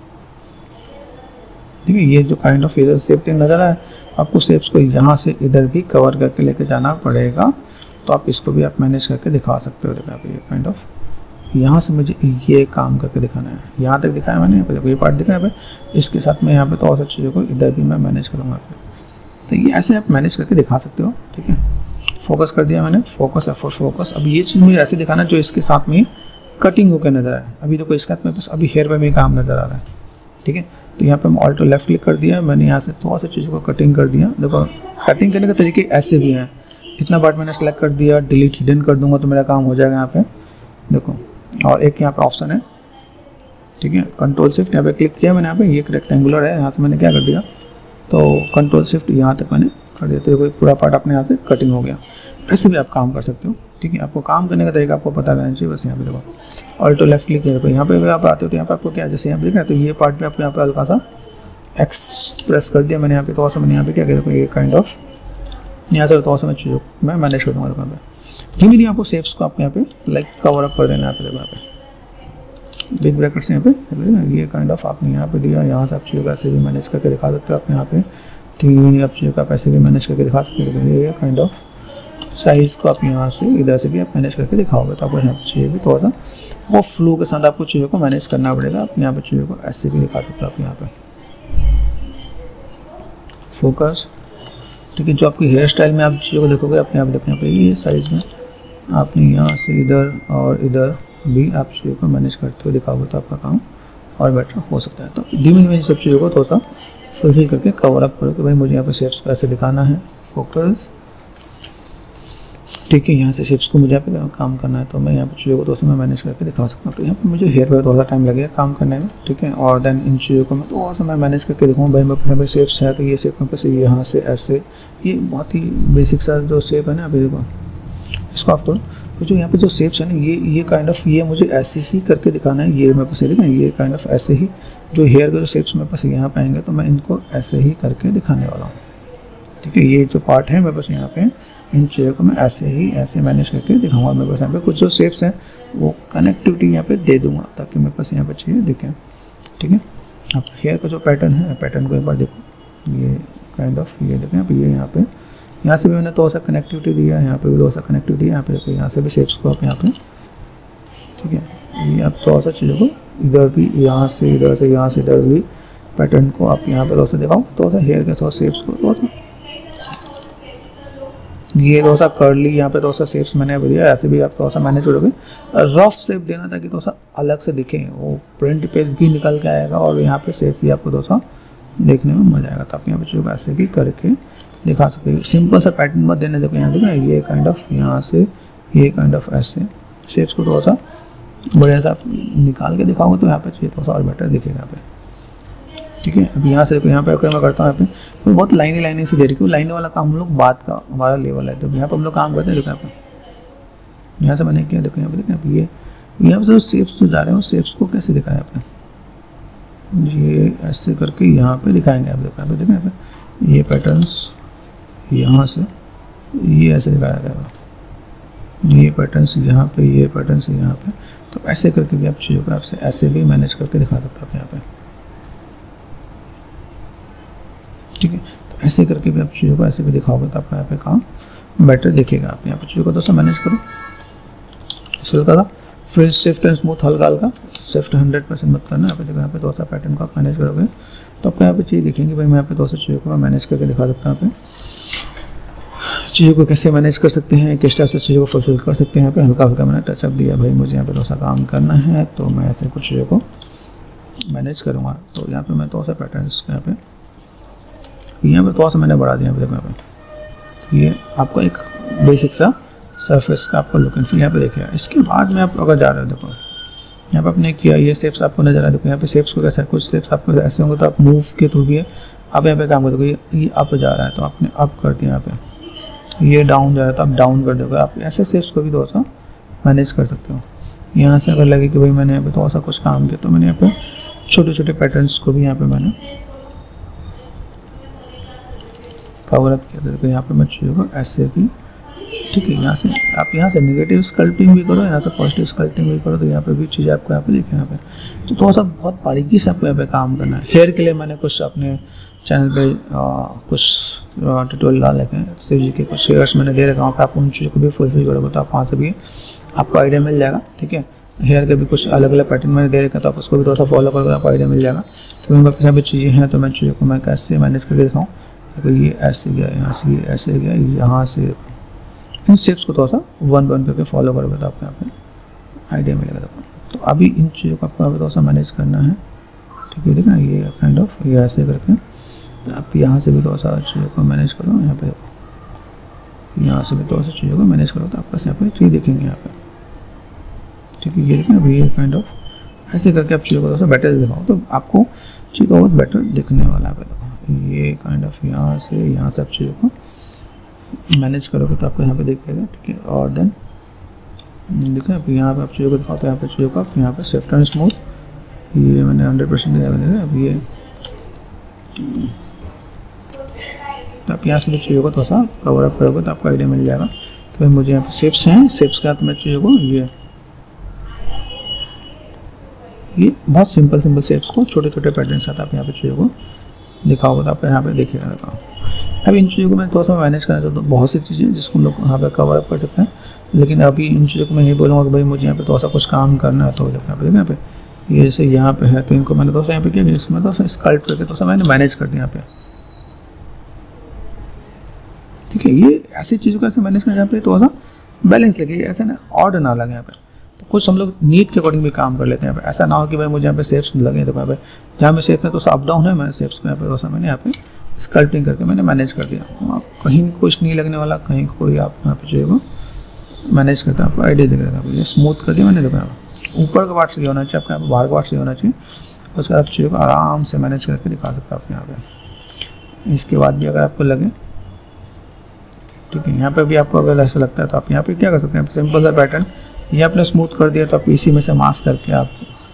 ठीक है। ये जो काइंड ऑफ इधर शेप नज़र आया, आपको शेप्स को यहाँ से इधर भी कवर करके लेके जाना पड़ेगा, तो आप इसको भी आप मैनेज करके दिखा सकते हो। देखो ये काइंड ऑफ यहाँ से मुझे ये काम करके दिखाना है, यहाँ तक दिखाया मैंने, यहाँ पे देखो ये पार्ट दिखा है यहाँ पे, इसके साथ में यहाँ पे तो और सब चीज़ों को इधर भी मैं मैनेज करूँगा यहाँ पे। तो ये ऐसे आप मैनेज करके दिखा सकते हो, ठीक है। फोकस कर दिया मैंने, फोकस एफोर्ट फोकस। अब ये चीज़ मुझे ऐसे दिखाना जो इसके साथ में कटिंग होकर नजर आए। अभी देखो इसके साथ में बस अभी हेयर पे भी काम नजर आ रहा है, ठीक है। तो यहाँ पे मैं ऑल्टो लेफ्ट क्लिक कर दिया, मैंने यहाँ से थोड़ा सा चीज़ों को कटिंग कर दिया। देखो कटिंग करने के तरीके ऐसे भी हैं, इतना पार्ट मैंने सेलेक्ट कर दिया, डिलीट हिडन कर दूंगा तो मेरा काम हो जाएगा यहाँ पे, देखो। और एक यहाँ पे ऑप्शन है, ठीक है, कंट्रोल शिफ्ट, यहाँ पे क्लिक किया मैंने, यहाँ पे ये रेक्टेंगुलर है, यहाँ पे मैंने क्या कर दिया, तो कंट्रोल शिफ्ट यहाँ तक मैंने कर दिया, तो देखो पूरा पार्ट अपने यहाँ से कटिंग हो गया। ऐसे भी आप काम कर सकते हो, ठीक है। आपको काम करने का तरीका आपको पता रहना चाहिए, बस यहाँ पे देखो ऑल्टो लेफ्ट क्लिक किया, यहाँ पे अगर आप आते हो तो यहाँ पे आपको क्या, जैसे यहाँ पे देखना है तो ये पार्ट पे आपको यहाँ पे हल्का सा एक्स प्रेस कर दिया मैंने यहाँ पे, थोड़ा सा मैंने यहाँ पे क्या किया, देखो ये काइंड ऑफ यहाँ से थोड़ा सा मैं चीज़ों मैं मैनेज कर दूँगा। यहाँ पे धीमे धीमे आपको शेप्स को आपको यहाँ पे लाइक कवर अप कर देना है। यहाँ पे देखो यहाँ पे बिग ब्रैकेट से यहाँ पे ये काइंड ऑफ आपने यहाँ पे दिया, यहाँ से आप चीज़ों को ऐसे भी मैनेज करके दिखा सकते हो। आप यहाँ पे तीन आप चीज़ों का पैसे भी मैनेज करके दिखा सकते हो। ये काइंड ऑफ साइज़ को आप यहाँ से इधर से भी आप मैनेज करके दिखाओगे तो आपको यहाँ पर चाहिए भी थोड़ा सा वो फ्लो के साथ आपको चीज़ों को मैनेज करना पड़ेगा। आप यहाँ पर चीज़ों को ऐसे भी दिखा सकते हो आप यहाँ पे फोकस, ठीक है। जो आपकी हेयर स्टाइल में आप चीज़ों को देखोगे अपने यहाँ पे देखो यहाँ पे ये साइज़ में आपने यहाँ से इधर और इधर भी आप चीज़ों को मैनेज करते हुए दिखाओगे तो आपका काम और बेटर हो सकता है। तो धीमे धीमे इन सब चीज़ों को थोड़ा सा फुलफिल करके कवर अप करो कि भाई मुझे यहाँ पे शेप्स को ऐसे दिखाना है, फोकस, ठीक है। यहाँ से शेप्स को मुझे यहाँ पे काम करना है तो मैं यहाँ पे चीज़ों को थोड़ा सा मैं मैनेज करके दिखा सकता हूँ। तो यहाँ पे मुझे हेयर पर थोड़ा सा टाइम लगेगा काम करने में, ठीक है। और देन इन चीज़ों को मैं थोड़ा सा मैं मैनेज करके दिखाऊँ। भाई मेरे पास शेप्स है तो ये शेप मेरे पास यहाँ से ऐसे, ये बहुत ही बेसिक सा जो शेप है ना, अभी देखो इसको आप करो तो जो यहाँ पे जो शेप्स है ना ये ये काइंड ऑफ ये मुझे ऐसे ही करके दिखाना है। ये मेरे पास देखना ये काइंड ऑफ ऐसे ही जो हेयर के जो शेप्स मेरे पास यहाँ पे आएंगे तो मैं इनको ऐसे ही करके दिखाने वाला हूँ, ठीक है। ये जो पार्ट है मेरे पास यहाँ पे इन चीज़ों को मैं ऐसे ही ऐसे मैनेज करके दिखाऊंगा। मेरे पास यहाँ पे कुछ जो शेप्स हैं वो कनेक्टिविटी यहाँ पे दे दूंगा ताकि मेरे पास यहाँ पे चीज़ें दिखें, ठीक है। अब हेयर का जो पैटर्न है पैटर्न को एक बार देखो, ये काइंड ऑफ ये देखें आप, ये यहाँ पे यहाँ से भी मैंने थोड़ा सा कनेक्टिविटी दिया है, यहाँ पे भी थोड़ा सा कनेक्टिविटी है, यहाँ पे देखो यहाँ से भी शेप्स को आप यहाँ पे, ठीक है। ये आप थोड़ा सा चीज़ों को इधर भी यहाँ से इधर से यहाँ से इधर भी पैटर्न को आप यहाँ पे थोड़ा सा दिखाओ, थोड़ा सा हेयर के थोड़ा शेप्स को थोड़ा सा ये थोड़ा सा कर्ली यहाँ पे थोड़ा सा शेप्स मैंने दिया, ऐसे भी आप थोड़ा सा मैनेज करोगे। रफ शेप देना ताकि थोड़ा सा अलग से दिखे, वो प्रिंट पे भी निकल के आएगा और यहाँ पे शेप भी आपको थोड़ा सा देखने में मजा आएगा। तो आप यहाँ पे चीज़ों को ऐसे भी करके दिखा सकते हो। सिंपल सा पैटर्न मत देने देखो, यहाँ देखो ये काइंड ऑफ यहाँ से ये काइंड ऑफ ऐसे शेप्स को थोड़ा सा बढ़िया सा निकाल के दिखाओगे तो यहाँ पे चाहिए थोड़ा सा और बेटर दिखेगा यहाँ पे, ठीक है। अब यहाँ से देखो यहाँ पे अगर मैं करता हूँ यहाँ पे तो बहुत लाइनें लाइनें से दे रही है, लाइनें वाला काम हम लोग बात का हमारा लेवल है। तो यहाँ पे हम लोग काम करते हैं, देखो यहाँ पे यहाँ से मैंने किया, देखो यहाँ पे देखो यहाँ पे ये यहाँ पे जो शेप्स जो जा रहे हैं उस शेप्स को कैसे दिखाएं आपने, ये ऐसे करके यहाँ पे दिखाएंगे। आप देखो यहाँ पे देखो यहाँ पे ये पैटर्न्स यहाँ से ये ऐसे दिखाया जाएगा, ये पैटर्न्स यहाँ पे, ये पैटर्न्स यहाँ पे। तो ऐसे करके भी आप चीज़ों को आपसे ऐसे भी मैनेज करके दिखा सकते हैं यहाँ पे, ठीक है। तो ऐसे करके भी आप चीज़ों को ऐसे भी दिखाओगे तो आपका यहाँ पे काम बेटर दिखेगा। आप यहाँ पे चीज़ों को दोस्तों मैनेज करो हल्का सा, फिर शिफ्ट एंड स्मूथ हल्का हल्का, शिफ्ट हंड्रेड परसेंट मत करना। यहाँ पे देखो यहाँ पे दोस्तों पैटर्न को आप मैनेज करोगे तो आपको यहाँ पे चीज़ दिखेंगे। भाई मैं यहाँ पे दोस्तों चीज़ों को मैं मैनेज करके दिखा सकता हूँ। यहाँ पे चीज़ों को कैसे मैनेज कर सकते हैं, किस तरह से चीज़ों को फुलफिल कर सकते हैं। यहाँ पे हल्का हल्का मैंने टचअप दिया, भाई मुझे यहाँ पे थोड़ा सा काम करना है तो मैं ऐसे कुछ चीज़ों को मैनेज करूँगा। तो यहाँ पे मैं थोड़ा सा पैटर्न्स यहाँ पे यहाँ पे थोड़ा सा मैंने बढ़ा दिया। यहाँ पे ये आपको एक बेसिक सा सरफेस का आपको लुक एंड फील यहाँ पे देखिए। इसके बाद में आप अगर जा रहे हो, देखो यहाँ पे आपने किया, ये शेप्स आपको नजर आ रहा है। देखो यहाँ पे शेप्स को कैसा है, कुछ शेप्स आपको ऐसे होंगे तो आप मूव के थ्रू भी आप यहाँ पे काम कर दोगे। ये अप जा रहा है तो आपने अप कर दिया, यहाँ पे ये डाउन जा रहा है तो आप डाउन कर दोगे। आप ऐसे शेप्स को भी थोड़ा सा मैनेज कर सकते हो। यहाँ से अगर लगे कि भाई मैंने यहाँ पे थोड़ा सा कुछ काम किया तो मैंने यहाँ पे छोटे छोटे पैटर्न्स को भी यहाँ पे मैंने कवर अप किया। देखो यहाँ पे मैं चीज़ों को ऐसे भी, ठीक है। यहाँ से आप यहाँ से नेगेटिव स्कल्पटिंग भी करो, यहाँ से पॉजिटिव स्कल्पटिंग भी करो, तो यहाँ पे भी चीज़ें आपको यहाँ पे देखें। यहाँ पे तो थोड़ा सा बहुत बारीकी से आपको यहाँ पे काम करना है। हेयर के लिए मैंने कुछ अपने चैनल पे आ, कुछ ट्यूटोरियल डाल रखे हैं, शिव जी के कुछ हेयर्स मैंने दे रखा हूँ। आप उन चीज़ों को भी फुलफिल करोगे तो आप वहाँ से भी आपको आइडिया मिल जाएगा, ठीक है। हेयर के भी कुछ अलग अलग पैटर्न मैंने दे रखे हैं तो आप उसको भी थोड़ा सा फॉलो करोगे, आपको आइडिया मिल जाएगा कि मेरे पास यहाँ पे चीज़ें हैं तो मैं चीज़ों को मैं कैसे मैनेज करके दिखाऊँ। तो ये ऐसे गया, यहाँ से ये ऐसे गया, यहाँ से इन शेप्स को थोड़ा सा वन वन करके फॉलो करोगे तो आपको यहाँ पे आइडिया मिलेगा। तो अभी इन चीज़ों को आपको थोड़ा सा मैनेज करना है, ठीक है। देखना ये काइंड ऑफ ये ऐसे करके आप यहाँ से भी थोड़ा सा चीज़ों को मैनेज करो। यहाँ पे यहाँ से भी थोड़ा सा चीज़ों को मैनेज करो तो आपका यहाँ पे चीज़ दिखेंगे यहाँ पे, ठीक है। ये देखें अभी ये काइंड ऑफ ऐसे करके आप चीज़ों को थोड़ा सा बेटर दिखाओ तो आपको चीज़ बहुत बेटर दिखने वाला है। ये काइंड ऑफ यहाँ से यहाँ से आप चीज़ों को मैनेज करोगे तो आपको यहाँ पे दिखेगा, ठीक है। और देन देखिए अब यहाँ पे आप चीज़ों को दिखाओ तो यहाँ पे चीज़ों को आप यहाँ पे सॉफ्ट एंड स्मूथ, ये मैंने हंड्रेड परसेंट दिया है। अब ये तो आप यहाँ से भी चीज़ों को थोड़ा सा कवर अप करोगे तो आपको आइडिया मिल जाएगा कि भाई मुझे यहाँ पे शेप्स हैं, शेप्स के साथ मैं चीज़ों को ये ये बहुत सिंपल सिंपल शेप्स को छोटे छोटे पैटर्न के साथ आप यहाँ पे चीज़ों को लिखा होगा तो आप यहाँ पे देखिएगा देखा। अब इन चीज़ों को मैं थोड़ा सा मैनेज करना चाहता हूँ, बहुत सी चीज़ें जिसको हम लोग यहाँ पे कवर अप कर सकते हैं, लेकिन अभी इन चीज़ों को मैं ये बोलूँगा कि भाई मुझे यहाँ पे थोड़ा सा कुछ काम करना है। तो यहाँ पे यहाँ पे ये जैसे यहाँ पे है तो इनको मैंने थोड़ा सा यहाँ पे किया, इसमें थोड़ा सा स्कल्प करके थोड़ा सा मैंने मैनेज कर दिया यहाँ पे। ठीक है, ये ऐसी चीज़ों को ऐसे मैनेज करना, यहाँ पे थोड़ा सा बैलेंस लगे, ऐसा ना ऑड ना लगे यहाँ पे। तो कुछ हम लोग नीड के अकॉर्डिंग भी काम कर लेते हैं यहाँ पे। ऐसा ना हो कि भाई मुझे यहाँ पे शेप्स लगे तो यहाँ पे जहाँ पे शेप्स है तो अप डाउन है, मैं शेप्स को यहाँ पे थोड़ा मैंने यहाँ पे स्कल्पटिंग करके मैंने मैनेज कर दिया। तो आप कहीं कुछ नहीं लगने वाला, कहीं कोई आप यहाँ पे जो है मैनेज करते हैं, आपको आइडिया देख रहा है। ये स्मूथ कर दिया मैंने, देखो यहाँ ऊपर का पार्ट से ये होना चाहिए आपका, यहाँ पे बाहर का पार्ट से होना चाहिए। उसके बाद चीज़ों को आराम से मैनेज करके दिखा सकते हैं आप यहाँ पे। इसके बाद भी अगर आपको लगे, ठीक है, यहाँ पे भी आपको अगर ऐसा लगता है तो आप यहाँ पे क्या कर सकते हैं, सिंपल सा पैटर्न ये आपने स्मूथ कर दिया तो आप इसी में से मास्क करके आप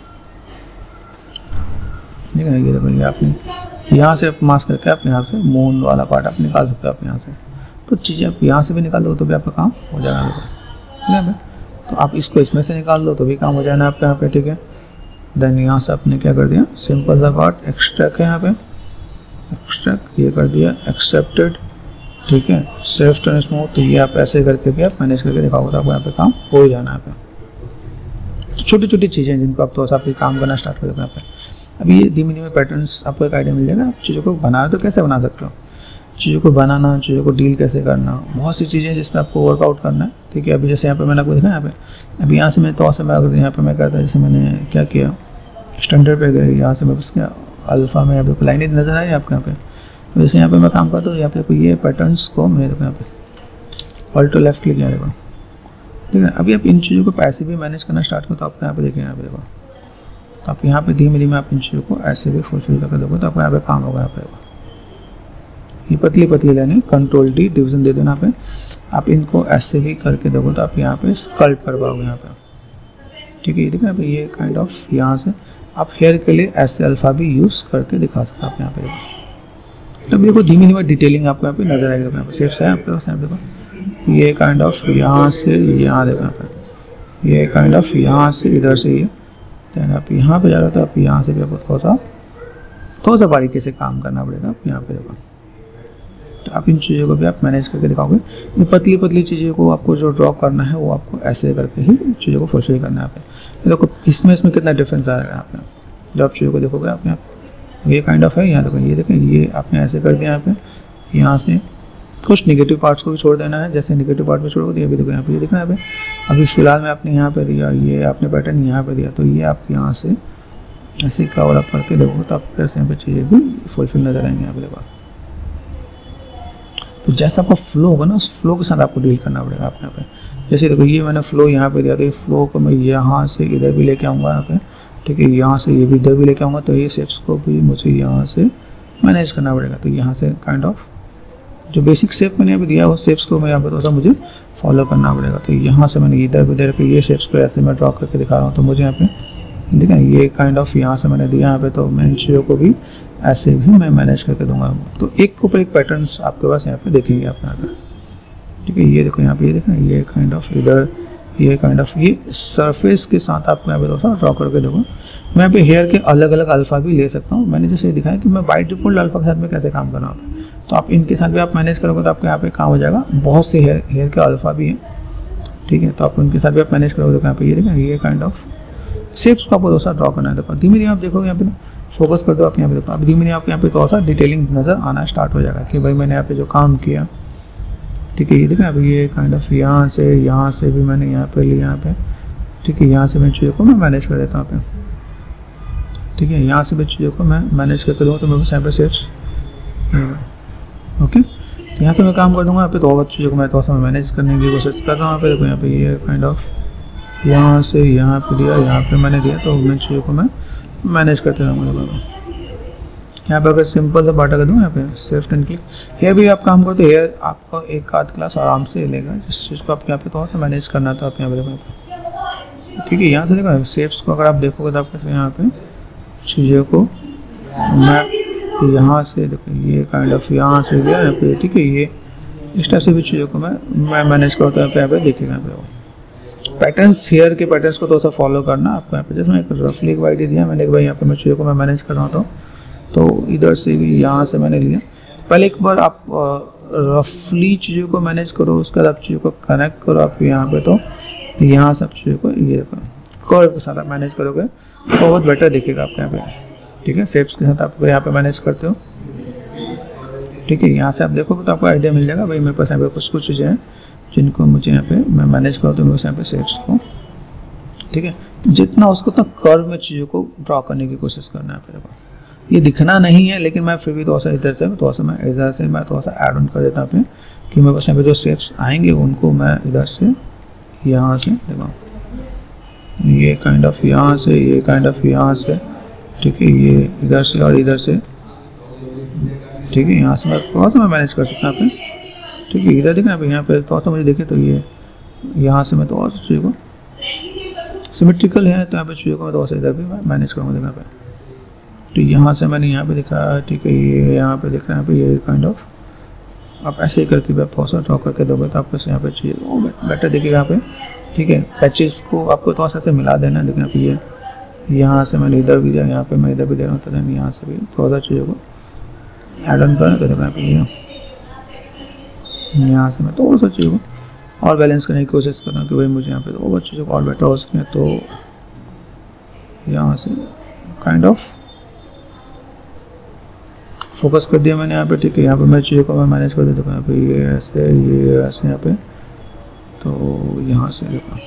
ठीक है, ये देखो ये आपने यहाँ से मास्क करके आप यहाँ से मून वाला पार्ट आप निकाल सकते हो आप यहाँ से। तो चीज़ें आप यहाँ से भी निकाल दो तो भी आपका काम हो जाएगा, ठीक है। तो आप इसको इसमें से निकाल दो तो भी काम हो जाएगा आपका यहाँ पे, ठीक है। देन यहाँ से आपने क्या कर दिया, सिंपल सा पार्ट एक्सट्रैक्ट है यहाँ पे, एक्सट्रैक्ट ये कर दिया, एक्सेप्टेड, ठीक है, सेफ्ट एंड स्मूथ। तो ये आप ऐसे करके भी आप मैनेज करके दिखाओगे तो आपको यहाँ पे काम हो ही जाना है यहाँ पे। छोटी छोटी चीज़ें जिनको आप थोड़ा सा आप काम करना स्टार्ट कर दो यहाँ पे। अभी ये धीमे धीमे पैटर्न्स आपको एक आइडिया मिल जाएगा, आप चीज़ों को बनाना तो कैसे बना सकते हो, चीज़ों को बनाना, चीज़ों को डील कैसे करना, बहुत सी चीज़ें जिसमें आपको वर्कआउट करना है, ठीक है। अभी जैसे यहाँ पे मैंने आपको देखा यहाँ पे, अभी यहाँ से मैं थोड़ा सा मैं अगर यहाँ पे मैं करता जैसे मैंने क्या किया, स्टैंडर्ड पे गए, यहाँ से मैं बस क्या अल्फ़ा में यहाँ पे लाइनें नज़र आई आपको यहाँ पे। जैसे यहाँ पे मैं काम करता हूँ, यहाँ पे ये पैटर्न्स को मैं देखो यहाँ पे ऑल्टो लेफ्ट क्लिक किया देखो, ठीक है। अभी आप इन चीज़ों को पैसे भी मैनेज करना स्टार्ट करो तो आपको यहाँ पे देखें, यहाँ पे देखो तो आप यहाँ पे धीमे धीमे आप इन चीज़ों को ऐसे भी फुलफिल करके देखो तो आपको यहाँ पे काम होगा। यहाँ पे ये पतली पतली लाइनें कंट्रोल डी डिवीजन दे देना पे, आप इनको ऐसे भी करके देखो तो आप यहाँ पे स्कल्प कर पाओगे यहाँ पे, ठीक है। ये देखो यहाँ पे ये काइंड ऑफ यहाँ से आप हेयर के लिए ऐसे अल्फ़ा भी यूज़ करके दिखा सकते हो आप यहाँ पे देखो। तो देखो धीमे धीमे डिटेलिंग आपको यहाँ पे नजर आएगी, यहाँ पे शेप्स है आपके पास, यहाँ देखो ये काइंड ऑफ यहाँ से यहाँ देखो यहाँ पे ये काइंड ऑफ यहाँ से इधर से ये, देन आप यहाँ पे जा रहे हो तो आप यहाँ से भी आपको थोड़ा सा थोड़ा सा बारीकी से काम करना पड़ेगा आप यहाँ पे देखो। तो आप इन चीज़ों को भी आप मैनेज करके दिखाओगे। ये पतली पतली चीज़ों को आपको जो ड्रॉ करना है वो आपको ऐसे करके ही चीज़ों को फुलफिल करना है। आप देखो इसमें इसमें कितना डिफरेंस आ रहा है यहाँ पे, जब आप चीज़ों को देखोगे आप यहाँ ये काइंड ऑफ है, यहाँ देखो ये देखें ये आपने ऐसे कर दिया यहाँ पे, यहाँ से कुछ नेगेटिव पार्ट्स को भी छोड़ देना है, जैसे नेगेटिव पार्ट में छोड़ दिया। अभी देखो यहाँ पे ये देखना है यहाँ पे, अभी फिलहाल में आपने यहाँ पे दिया, ये आपने पैटर्न यहाँ पे दिया, तो ये आप यहाँ से ऐसे कवर अप करके देखो तो आपको कैसे यहाँ पे चीज़ें भी फुलफिल नजर आएंगे यहाँ पे देखो। तो जैसा आपका फ्लो होगा ना उस फ्लो के साथ आपको डील करना पड़ेगा आप यहाँ पे। जैसे देखो ये मैंने फ्लो यहाँ पे दिया तो ये फ्लो को मैं यहाँ से इधर भी लेके आऊँगा यहाँ पे, ठीक है, यहाँ से ये भी इधर भी लेके आऊँगा, तो ये शेप्स को भी मुझे यहाँ से मैनेज करना पड़ेगा। तो यहाँ से काइंड ऑफ जो बेसिक शेप मैंने अभी दिया वो शेप्स को मैं यहाँ पे थोड़ा सा मुझे फॉलो करना पड़ेगा। तो यहाँ से मैंने इधर इधर पे ये शेप्स को ऐसे मैं ड्रॉ करके दिखा रहा हूँ, तो मुझे यहाँ पे देखा ये काइंड ऑफ यहाँ से मैंने दिया यहाँ पे, तो मैं इन चीज़ों को भी ऐसे भी मैं मैनेज करके दूंगा। तो एक के ऊपर एक पैटर्न्स आपके पास यहाँ पे देखेंगे आप यहाँ पे, ठीक है। ये देखो यहाँ पे ये देखो ये काइंड ऑफ इधर ये काइंड ऑफ ये सरफेस के साथ आपको यहाँ पे थोड़ा सा ड्रॉ करके देखो। मैं यहाँ पे हेयर के अलग अलग अल्फ़ा भी ले सकता हूँ, मैंने जैसे दिखाया कि मैं बाई डिफॉल्ट अल्फ़ा के साथ में कैसे काम कर रहा हूँ, तो आप इनके साथ भी आप मैनेज करोगे तो आपको यहाँ पे काम हो जाएगा। बहुत से हेयर हेयर के अल्फ़ा भी हैं, ठीक है, तो आप उनके साथ भी आप मैनेज करोगे तो यहाँ पे ये देखा ये काइंड ऑफ शेप्स को आपको थोड़ा सा ड्रॉ करना है। देखो धीमे धीमे आप देखोगे यहाँ पे फोकस कर दो आप यहाँ पे देखो, अब धीमे धीमे आपको यहाँ पे थोड़ा सा डिटेलिंग नज़र आना स्टार्ट हो जाएगा कि भाई मैंने यहाँ पे जो काम किया, ठीक है। ये देखा अभी ये काइंड ऑफ यहाँ से यहाँ से भी मैंने यहाँ पे लिया यहाँ पे, ठीक है, यहाँ से मैं चीज़ों को मैं मैनेज कर देता हूँ यहाँ पे, ठीक है, यहाँ से भी चीज़ों को मैं मैनेज करके दूँगा तो मेरे पास यहाँ पे शेप्स ओके। तो यहाँ से मैं काम कर दूँगा यहाँ पे, तो और चीज़ों को मैं थोड़ा सा मैनेज करने की कोशिश कर रहा हूँ यहाँ पे। देखो यहाँ पे ये काइंड ऑफ यहाँ से यहाँ पे दिया, यहाँ पे मैंने दिया, तो मैं चीज़ों को मैं मैनेज करते रहूँगा। यहाँ पे अगर सिंपल सा बाटा कर दूँ यहाँ पे सेफ्ट एंड क्लिक, हेयर भी आप काम करते हेयर आपका एक आध क्लास आराम से लेगा, जिस चीज़ को आप यहाँ पे थोड़ा सा मैनेज करना था आप यहाँ पे देखो, ठीक है। यहाँ से देखो शेप्स को अगर आप देखोगे तो आप कैसे यहाँ पे चीज़ों को मैं यहाँ से देखो ये काइंड ऑफ यहाँ से दिया यहाँ पे, ठीक है, ये इस तरह से भी चीज़ों को मैं मैं मैनेज करता हूँ यहाँ पे देखिएगा यहाँ पे पैटर्न्स हेयर के पैटर्न्स को थोड़ा सा फॉलो करना आपको यहाँ पे। जैसे मैं एक रफली एक आइडिया दिया मैंने कि भाई यहाँ पे मैं चीज़ों को मैं मैनेज कर रहा हूँ, तो तो इधर से भी यहाँ से मैंने लिया। पहले एक बार आप रफली चीज़ों को मैनेज करो, उसके बाद आप चीज़ों को कनेक्ट करो आप यहाँ पे, तो यहाँ सब चीज़ों को ये कर्व के साथ आप मैनेज करोगे तो बहुत बेटर दिखेगा आपके यहाँ पे। ठीक है, शेप्स के साथ आप यहाँ पे मैनेज करते हो। ठीक है, यहाँ से आप देखोगे तो आपको आइडिया मिल जाएगा। भाई मेरे पास यहाँ पे कुछ कुछ चीज़ें हैं जिनको मुझे यहाँ पे मैं मैनेज करता हूँ, मेरे यहाँ पे शेप्स को। ठीक है, जितना उसको उतना कर्व में चीज़ों को ड्रॉ करने की कोशिश करना है मेरे को। ये दिखना नहीं है लेकिन मैं फिर भी थोड़ा सा इधर से थोड़ा सा मैं इधर से मैं थोड़ा सा ऐड ऑन कर देता हूँ कि मेरे पास यहाँ पे जो शेप्स आएंगे उनको मैं इधर से यहाँ से देखो, ये काइंड ऑफ यहाँ से, ये काइंड ऑफ यहाँ से। ठीक है, ये इधर से और इधर से। ठीक है, यहाँ से मैं थोड़ा सा मैं मैनेज कर सकता हूँ यहाँ पे। ठीक है, इधर देखना यहाँ पे थोड़ा सा मुझे देखे तो ये यहाँ से मैं थोड़ा सा चीज़ों को सिमेट्रिकल है तो यहाँ पे चीज़ों को मैं थोड़ा सा इधर भी मैं मैनेज करूँगा देखना पे। तो यहाँ से मैंने यहाँ पे देखा। ठीक है, ये यहाँ पे देखना है, ये काइंड ऑफ आप ऐसे ही करके भी आप थोड़ा सा ड्रॉ करके दोगे तो आपको यहाँ पे चाहिए वो बेटर दिखेगा यहाँ पे। ठीक है, पैचेस को आपको थोड़ा सा से मिला देना है। देखना पे ये यहाँ से मैंने इधर भी दिया, यहाँ पे मैं इधर भी दे रहा हूँ, तो देन यहाँ से भी थोड़ा सा चीज़ों को ऐड ऑन करना। तो देखना पे ये यहाँ से मैं थोड़ा सा चीज़ों को और बैलेंस करने की कोशिश कर रहा हूँ कि भाई मुझे यहाँ पे तो और चीज़ों को और बेटर हो सके। तो यहाँ से काइंड ऑफ फोकस कर दिया मैंने यहाँ पे। ठीक है, यहाँ पे मैं चीज़ों को मैं मैनेज कर देता हूँ यहाँ पे, ये ऐसे ये ऐसे यहाँ पे। तो यहाँ से देखो,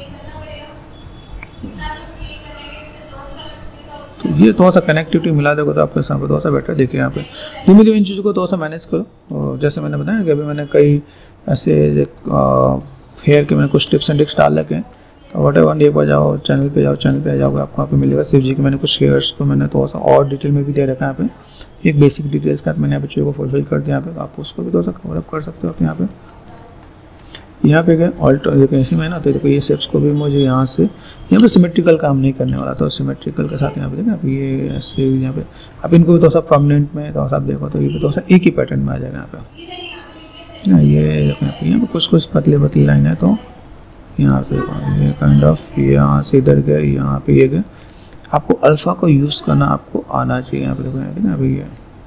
तो ये थोड़ा सा कनेक्टिविटी मिला देगा तो आपके सामने थोड़ा सा बेटर दिखे। यहाँ पे धीमे धीमे इन चीज़ों को थोड़ा सा मैनेज करो। और जैसे मैंने बताया कि अभी मैंने कई ऐसे हेयर के मैंने कुछ टिप्स एंड ट्रिक्स डाल रखे हैं। तो वट एवर एक बार जाओ चैनल पे, जाओ चैनल पे आ जाओगे, आपको वहाँ पे मिलेगा शिव जी के मैंने कुछ हेयर्स को मैंने थोड़ा सा और डिटेल में भी दे रखा है यहाँ पे। एक बेसिक डिटेल्स का मैंने यहाँ पे चीज़ों को फुलफिल कर दिया यहाँ पे, तो आप उसको भी थोड़ा सा कवर अप कर सकते हो आप यहाँ पे। यहाँ पे गए ऑल्टर कैसे में ना, तो देखो ये शेप्स को भी मुझे यहाँ से यहाँ पे सिमेट्रिकल काम नहीं करने वाला, तो सिमेट्रिकल के साथ यहाँ पे देखना आप ये ऐसे यहाँ पे आप इनको भी थोड़ा सा प्रोमिनेंट में थोड़ा सा आप देखो तो ये भी थोड़ा सा एक ही पैटर्न में आ जाएगा यहाँ पे। ये यहाँ पे यहाँ पे कुछ कुछ पतले पतली लाइन है, तो यहाँ से ये काइंड ऑफ यहाँ से इधर गए, यहाँ पे ये गए। आपको अल्फा को यूज़ करना आपको आना चाहिए। यहाँ पे देखो यहाँ देखना अभी ये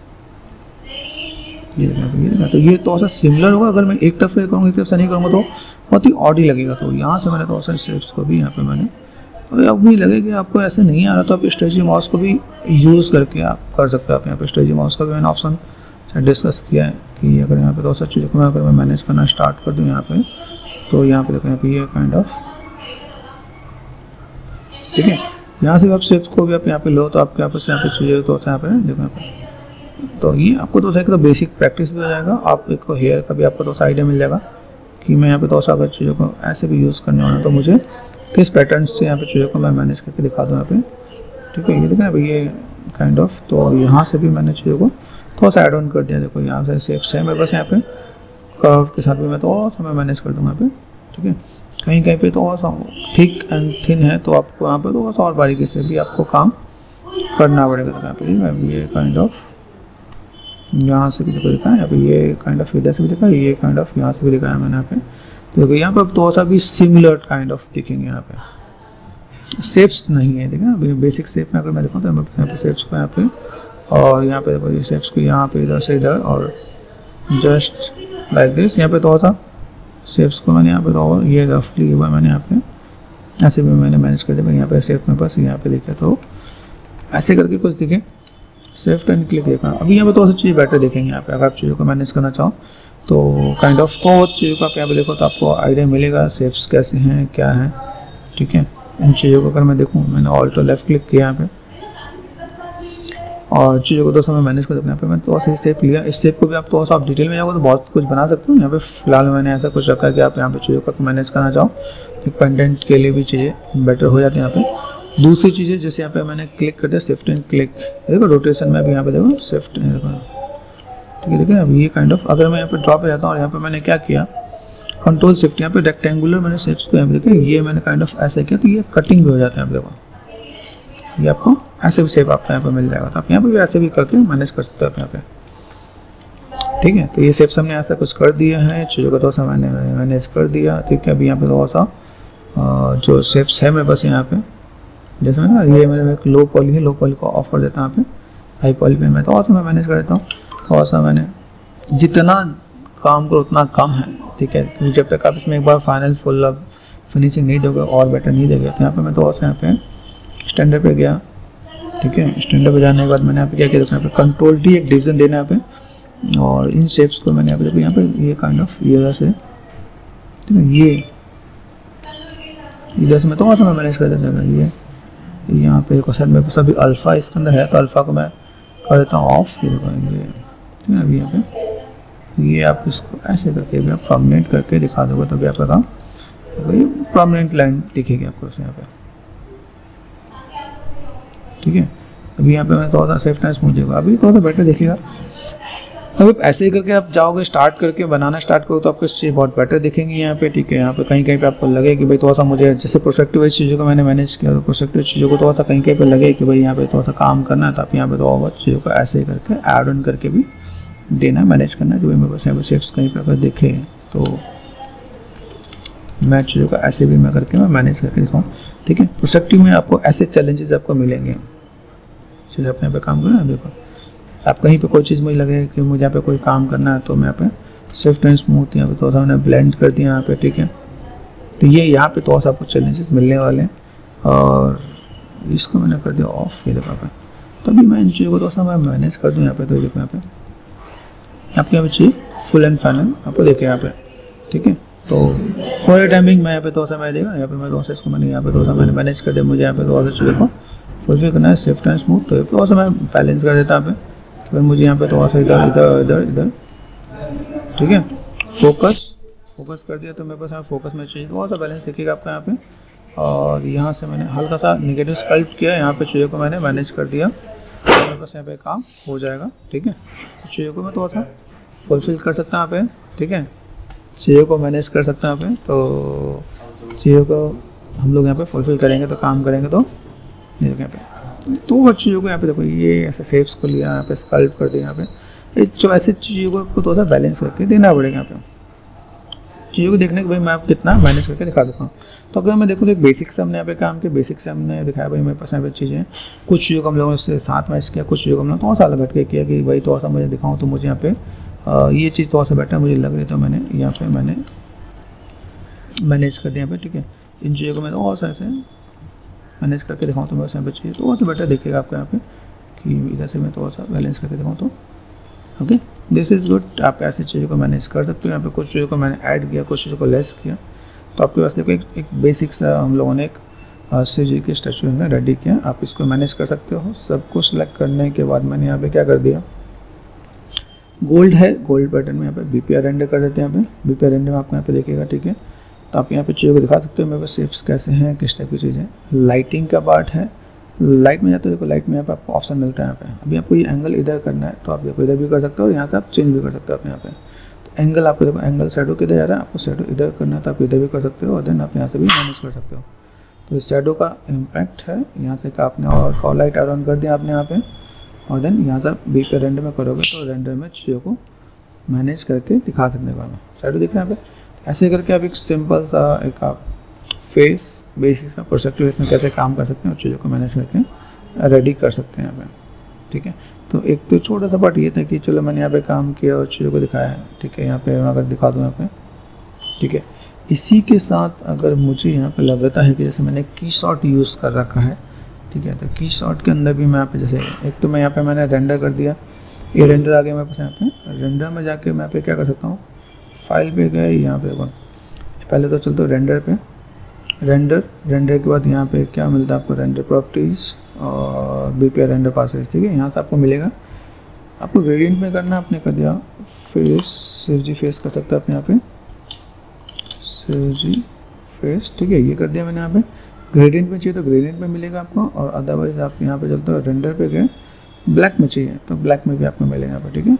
ये देखना ये देखना तो ये थोड़ा सा सिमिलर होगा। अगर मैं एक तरफ से करूँगा एक तरफ से नहीं करूँगा तो बहुत ही ऑड ही लगेगा। तो यहाँ से मैंने थोड़ा सा शेप्स को भी यहाँ पे मैंने, और अब भी लगे कि आपको ऐसे नहीं आ रहा तो आप स्ट्रेची माउस को भी यूज़ करके आप कर सकते हो। आप यहाँ पे स्ट्रेची माउस का भी मैंने ऑप्शन डिस्कस किया है कि अगर यहाँ पे थोड़ा सा चीज़ों को मैं अगर मैं मैनेज करना स्टार्ट कर दूँ यहाँ पे, तो यहाँ पे देखो यहाँ पे ये काइंड ऑफ ठीक है। यहाँ से आप शेप्स को भी आप यहाँ पे लो तो आपके यहाँ पे यहाँ पे चीज़ें तो यहाँ पे देखो यहाँ पे, तो ये आपको तो एक तो बेसिक प्रैक्टिस भी हो जाएगा। आप एक हेयर का भी आपको तो आइडिया मिल जाएगा कि मैं यहाँ पे तो अगर चीज़ों को ऐसे भी यूज़ करने वाला तो मुझे किस पैटर्न से यहाँ पे चीज़ों को मैं मैनेज करके दिखा दूँ यहाँ पे। ठीक है, ये देखना अभी ये काइंड ऑफ, तो यहाँ से भी मैंने चीज़ों को थोड़ा सा एड ऑन कर दिया। देखो यहाँ से शेप्स है मेरे पास यहाँ पे, कर्व के साथ भी मैं थोड़ा सा मैं मैनेज कर दूँगा यहाँ पे। ठीक है, कहीं कहीं पे थोड़ा सा थिक एंड थिन है तो आपको यहाँ पे थोड़ा सा और बारीकी से भी आपको काम करना पड़ेगा। तो यहाँ पे ये काइंड ऑफ यहाँ से भी देखो दिखा है, यहाँ पे ये काइंड ऑफ इधर से भी दिखा है, ये काइंड ऑफ यहाँ से भी दिखाया मैंने यहाँ पे। तो देखो यहाँ पे थोड़ा सा भी सिमिलर काइंड ऑफ दिखेंगे यहाँ पे। शेप्स नहीं है देखा, अभी बेसिक शेप में अगर मैं देखूँ तो यहाँ पे शेप्स को यहाँ पे, और यहाँ पे देखो ये शेप्स को यहाँ पे इधर से इधर और जस्ट लाइक दिस। यहाँ पे थोड़ा सा शेप्स को मैंने यहाँ पे तो ये रफली हुआ मैंने यहाँ पे ऐसे भी मैंने मैनेज कर दिया। यहाँ पे शेप में बस यहाँ पे देखे तो ऐसे करके कुछ दिखे, सेफ्ट एंड क्लिक देखा। अभी यहाँ पे थोड़ा सा चीज़ बेटर देखेंगे यहाँ पे। अगर आप चीज़ों को मैनेज करना चाहो तो काइंड ऑफ तो चीज़ों को आप यहाँ पे देखो तो आपको आइडिया मिलेगा शेप्स कैसे हैं क्या है। ठीक है, इन चीज़ों को अगर मैं देखूँ मैंने ऑल्ट लेफ्ट क्लिक किया यहाँ पे और चीज़ों को दोस्तों मैं मैनेज कर दूँ। यहाँ पे मैंने थोड़ा सा शेप लिया, इस शेप को भी आप थोड़ा सा आप डिटेल में जाओगे तो बहुत कुछ बना सकते हो। यहाँ पे फिलहाल मैंने ऐसा कुछ रखा है कि आप यहाँ पे चीज़ों को मैनेज करना चाहो तो कंटेंट के लिए भी चीज़ें बेटर हो जाती हैं यहाँ पे। दूसरी चीज़ें जैसे यहाँ पे मैंने क्लिक कर दिया शिफ्ट एंड क्लिक, देखो रोटेशन में भी यहाँ पे देखो शिफ्ट देखो। ठीक है, देखिए अभी ये काइंड ऑफ अगर मैं यहाँ पे ड्रॉ पे जाता हूँ और यहाँ पे मैंने क्या किया कंट्रोल शिफ्ट, यहाँ पे रेक्टेंगुलर मैंने शेप्स को यहाँ पे देखा ये मैंने काइंड ऑफ ऐसे किया तो ये कटिंग भी हो जाता है। यहाँ पे देखो ये आपको ऐसे भी शेप आपको यहाँ पे मिल जाएगा, तो आप यहाँ पे भी ऐसे भी करके मैनेज कर सकते हो आप यहाँ पे। ठीक है, तो ये शेप्स हमने ऐसा कुछ कर दिया है, चीज़ों को थोड़ा सा मैंने मैनेज कर दिया। ठीक है, अभी यहाँ पे थोड़ा सा जो शेप्स है मेरे पास यहाँ पे, जैसे मैंने ये मेरे एक लो पॉली है, लो पॉली को ऑफ कर देता हूँ यहाँ पे। हाई पॉली पे मैं थोड़ा सा मैं मैनेज कर देता हूँ, थोड़ा सा मैंने जितना काम करो उतना कम है, ठीक है, क्योंकि जब तक आप इसमें एक बार फाइनल फुल अब फिनिशिंग नहीं दोगे और बेटर नहीं देगा। तो यहाँ पे मैं थोड़ा सा यहाँ पे स्टैंडर्ड पे गया, ठीक है, स्टैंडर्ड पे जाने के बाद मैंने यहाँ पे क्या किया, यहाँ पे कंट्रोल टी एक डिवीजन देना यहाँ पे, और इन शेप्स को मैंने यहाँ पे देखो यहाँ पे ये काइंड ऑफ ये से, ठीक है, ये इधर से मैं थोड़ा सा मैं मैनेज कर देता हूँ। ये यहाँ पे देखो सर मेरे पास अभी अल्फ़ा इसके अंदर है, तो अल्फ़ा को मैं कर देता हूँ ऑफ, ये देखो ये, ठीक है, अभी यहाँ पे ये आप इसको ऐसे करके भी आप प्रोमिनेंट करके दिखा दोगे तभी आपका काम देखो ये प्रोमिनेंट लाइन दिखेगी आपको यहाँ पे, ठीक है। अभी यहाँ पे मैं थोड़ा सा सेफ टाइम स्मूथ देगा, अभी थोड़ा सा बेटर दिखेगा। अभी ऐसे ही करके आप जाओगे स्टार्ट करके बनाना स्टार्ट करो तो आपको चीज़ बहुत बेटर दिखेंगी यहाँ पे, ठीक है। यहाँ पे कहीं कहीं पे आपको लगे कि भाई थोड़ा सा मुझे जैसे प्रोस्पेक्टिव वाइज चीज़ों को मैंने मैनेज किया, तो प्रोस्पेक्टिव चीज़ों को थोड़ा सा कहीं कहीं पे लगे कि भाई यहाँ पे थोड़ा सा काम करना है, तो आप यहाँ पे थोड़ा बहुत चीज़ों को ऐसे ही करके ऐड ऑन करके भी देना मैनेज करना है। जो मेरे पास यहाँ पे शेप्स कहीं पे अगर देखे तो मैं चीज़ों को ऐसे भी मैं करके मैं मैनेज करके दिखाऊँ, ठीक है। प्रोस्पेक्टिव में आपको ऐसे चैलेंजेस आपको मिलेंगे, चीज़ आप यहाँ पे काम करें। देखो आप कहीं पे कोई चीज़ मुझे लगे कि मुझे यहाँ पे कोई काम करना है तो मैं यहाँ पे सॉफ्ट एंड स्मूथ यहाँ पे थोड़ा सा मैंने ब्लेंड कर दिया यहाँ पे, ठीक है। तो ये यहाँ पे थोड़ा सा आपको चैलेंजेस मिलने वाले हैं, और इसको मैंने कर दिया ऑफ, ये देखो पे। तो अभी मैं इन चीज़ों को थोड़ा सा मैं मैनेज कर दूँ यहाँ पे, तो ये देखो यहाँ पे आपके यहाँ पे चाहिए फुल एंड फाइनल आपको देखे यहाँ पे, ठीक है। तो फॉर टाइमिंग मैं यहाँ पे थोड़ा सा मैं देगा यहाँ पे मैं थोड़ा सा इसको मैंने यहाँ पे थोड़ा सा मैंने मैनेज कर दिया, मुझे यहाँ पे थोड़ा सा चीज़ों को फुलफिल करना है सेफ्ट एंड स्मूथ, तो थोड़ा सा मैं बैलेंस कर देता यहाँ पे, भाई मुझे यहाँ पे थोड़ा सा इधर इधर इधर इधर, ठीक है। फोकस फोकस कर दिया तो मेरे पास यहाँ फोकस में चाहिए, थोड़ा सा बैलेंस दिखेगा आपका यहाँ पे। और यहाँ से मैंने हल्का सा निगेटिव स्कल्प किया, यहाँ पे चीज़ों को मैंने मैनेज कर दिया, तो मेरे पास यहाँ पे काम हो जाएगा, ठीक है। तो चीज़ों को मैं थोड़ा सा फुलफिल कर सकता हूँ यहाँ पे, ठीक है, चीज़ों को मैनेज कर सकता हूँ यहाँ पे। तो चीज़ों को हम लोग यहाँ पे फुलफिल करेंगे तो काम करेंगे तो यहाँ पे तो वो चीज़ों को यहाँ पे देखो ये ऐसे शेप्स को लिया, यहाँ पे स्कल्प कर दिया, यहाँ पे जो ऐसे चीज़ों को आपको थोड़ा सा बैलेंस करके देना पड़ेगा यहाँ पे, चीज़ों को देखने के भाई मैं आप कितना मैनेज करके दिखा सकता हूँ। तो अगर मैं देखूँ तो एक बेसिक से हमने यहाँ पे काम किया, बेसिक से हमने दिखाया भाई मेरे पास यहाँ पे चीज़ें, कुछ चीज़ों को हम लोगों ने साथ मैच किया, कुछ चीज़ों को हमने थोड़ा सा अलग हटके किया कि भाई थोड़ा सा मुझे दिखाऊँ तो मुझे यहाँ पे ये चीज़ थोड़ा सा बेटर मुझे लग रही, तो मैंने यहाँ पे मैंने मैनेज कर दिया यहाँ पे, ठीक है। इन चीज़ों को मैं थोड़ा सा ऐसे मैनेज करके दिखाऊँ तो बस यहाँ पे चाहिए तो बहुत बेटर दिखेगा आपको यहाँ पे कि इधर से मैं थोड़ा सा बैलेंस करके दिखाऊँ तो ओके दिस इज़ गुड। आप ऐसी चीज़ों को मैनेज कर सकते हो। यहाँ पे कुछ चीज़ों को मैंने ऐड किया, कुछ चीज़ों को लेस किया, तो आपके पास देखो एक, एक बेसिक सा हम लोगों ने एक शिव जी के स्टैचू में रेडी किया। आप इसको मैनेज कर सकते हो। सब कुछ सेलेक्ट करने के बाद मैंने यहाँ पे क्या कर दिया, गोल्ड है, गोल्ड पैटर्न में यहाँ पे बीपीआर रेंडर कर देते हैं। यहाँ पे बीपीआर रेंडर में आपको यहाँ पे देखिएगा, ठीक है। तो आप यहाँ पे चीज़ों को दिखा सकते हो मेरे पास शेप्स कैसे हैं, किस टाइप की चीज़ें। लाइटिंग का पार्ट है, लाइट में जाते हो देखो, लाइट में यहाँ पे आपको ऑप्शन मिलता है। यहाँ पे अभी आपको ये एंगल इधर करना है तो आप देखो इधर भी कर सकते हो, यहाँ से आप चेंज भी कर सकते हो आप यहाँ पे। तो एंगल आपको देखो, एंगल शैडो किधर जा रहा है, आपको शैडो इधर करना है तो आप इधर भी कर सकते हो, और देन आप यहाँ से भी मैनेज कर सकते हो। तो इस शैडो का इम्पैक्ट है यहाँ से का आपने और फॉल लाइट ऐड ऑन कर दिया आपने यहाँ पे, और देन यहाँ से आप बी पे रेंडर में करोगे तो रेंडर में चीज़ों को मैनेज करके दिखा सकने का शैडो दिख रहा है यहाँ पे। ऐसे करके आप एक सिंपल सा एक आप फेस बेसिक सा परस्पेक्टिव इसमें कैसे काम कर सकते हैं और चीज़ों को मैनेज करके रेडी कर सकते हैं यहाँ पे, ठीक है। तो एक तो छोटा सा पार्ट ये था कि चलो मैंने यहाँ पे काम किया और चीज़ों को दिखाया है, ठीक है। यहाँ पे मैं अगर दिखा दूँ यहाँ पे, ठीक है। इसी के साथ अगर मुझे यहाँ पे लग रहा है कि जैसे मैंने की शॉट यूज़ कर रखा है, ठीक है। तो की शॉट के अंदर भी मैं यहाँ पे जैसे एक तो मैं यहाँ पे मैंने रेंडर कर दिया, ये रेंडर आ गया मेरे पास। यहाँ पे रेंडर में जाके मैं यहाँ पे क्या कर सकता हूँ, फाइल पे गए, यहाँ पे पहले तो चलते हो रेंडर पे, रेंडर रेंडर के बाद यहाँ पे क्या मिलता है आपको, रेंडर प्रॉपर्टीज़ और बीपीआर रेंडर पासेज, ठीक है। यहाँ से आपको मिलेगा, आपको ग्रेडियंट में करना आपने कर दिया फेस, शिव जी फेस कर सकते हैं आप यहाँ पे, शिव जी फेस, ठीक है। ये कर दिया मैंने यहाँ पे। ग्रेडियंट में चाहिए तो ग्रेडियंट में मिलेगा आपको, और अदरवाइज आप यहाँ पे चलते हो रेंडर पे गए, ब्लैक में चाहिए तो ब्लैक में भी आपको मिलेगा यहाँ पे, ठीक है।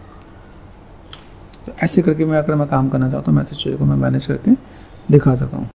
तो ऐसे करके मैं अगर मैं काम करना चाहता हूँ तो मैं ऐसे चीज़ों को मैं मैनेज करके दिखा सकता हूँ।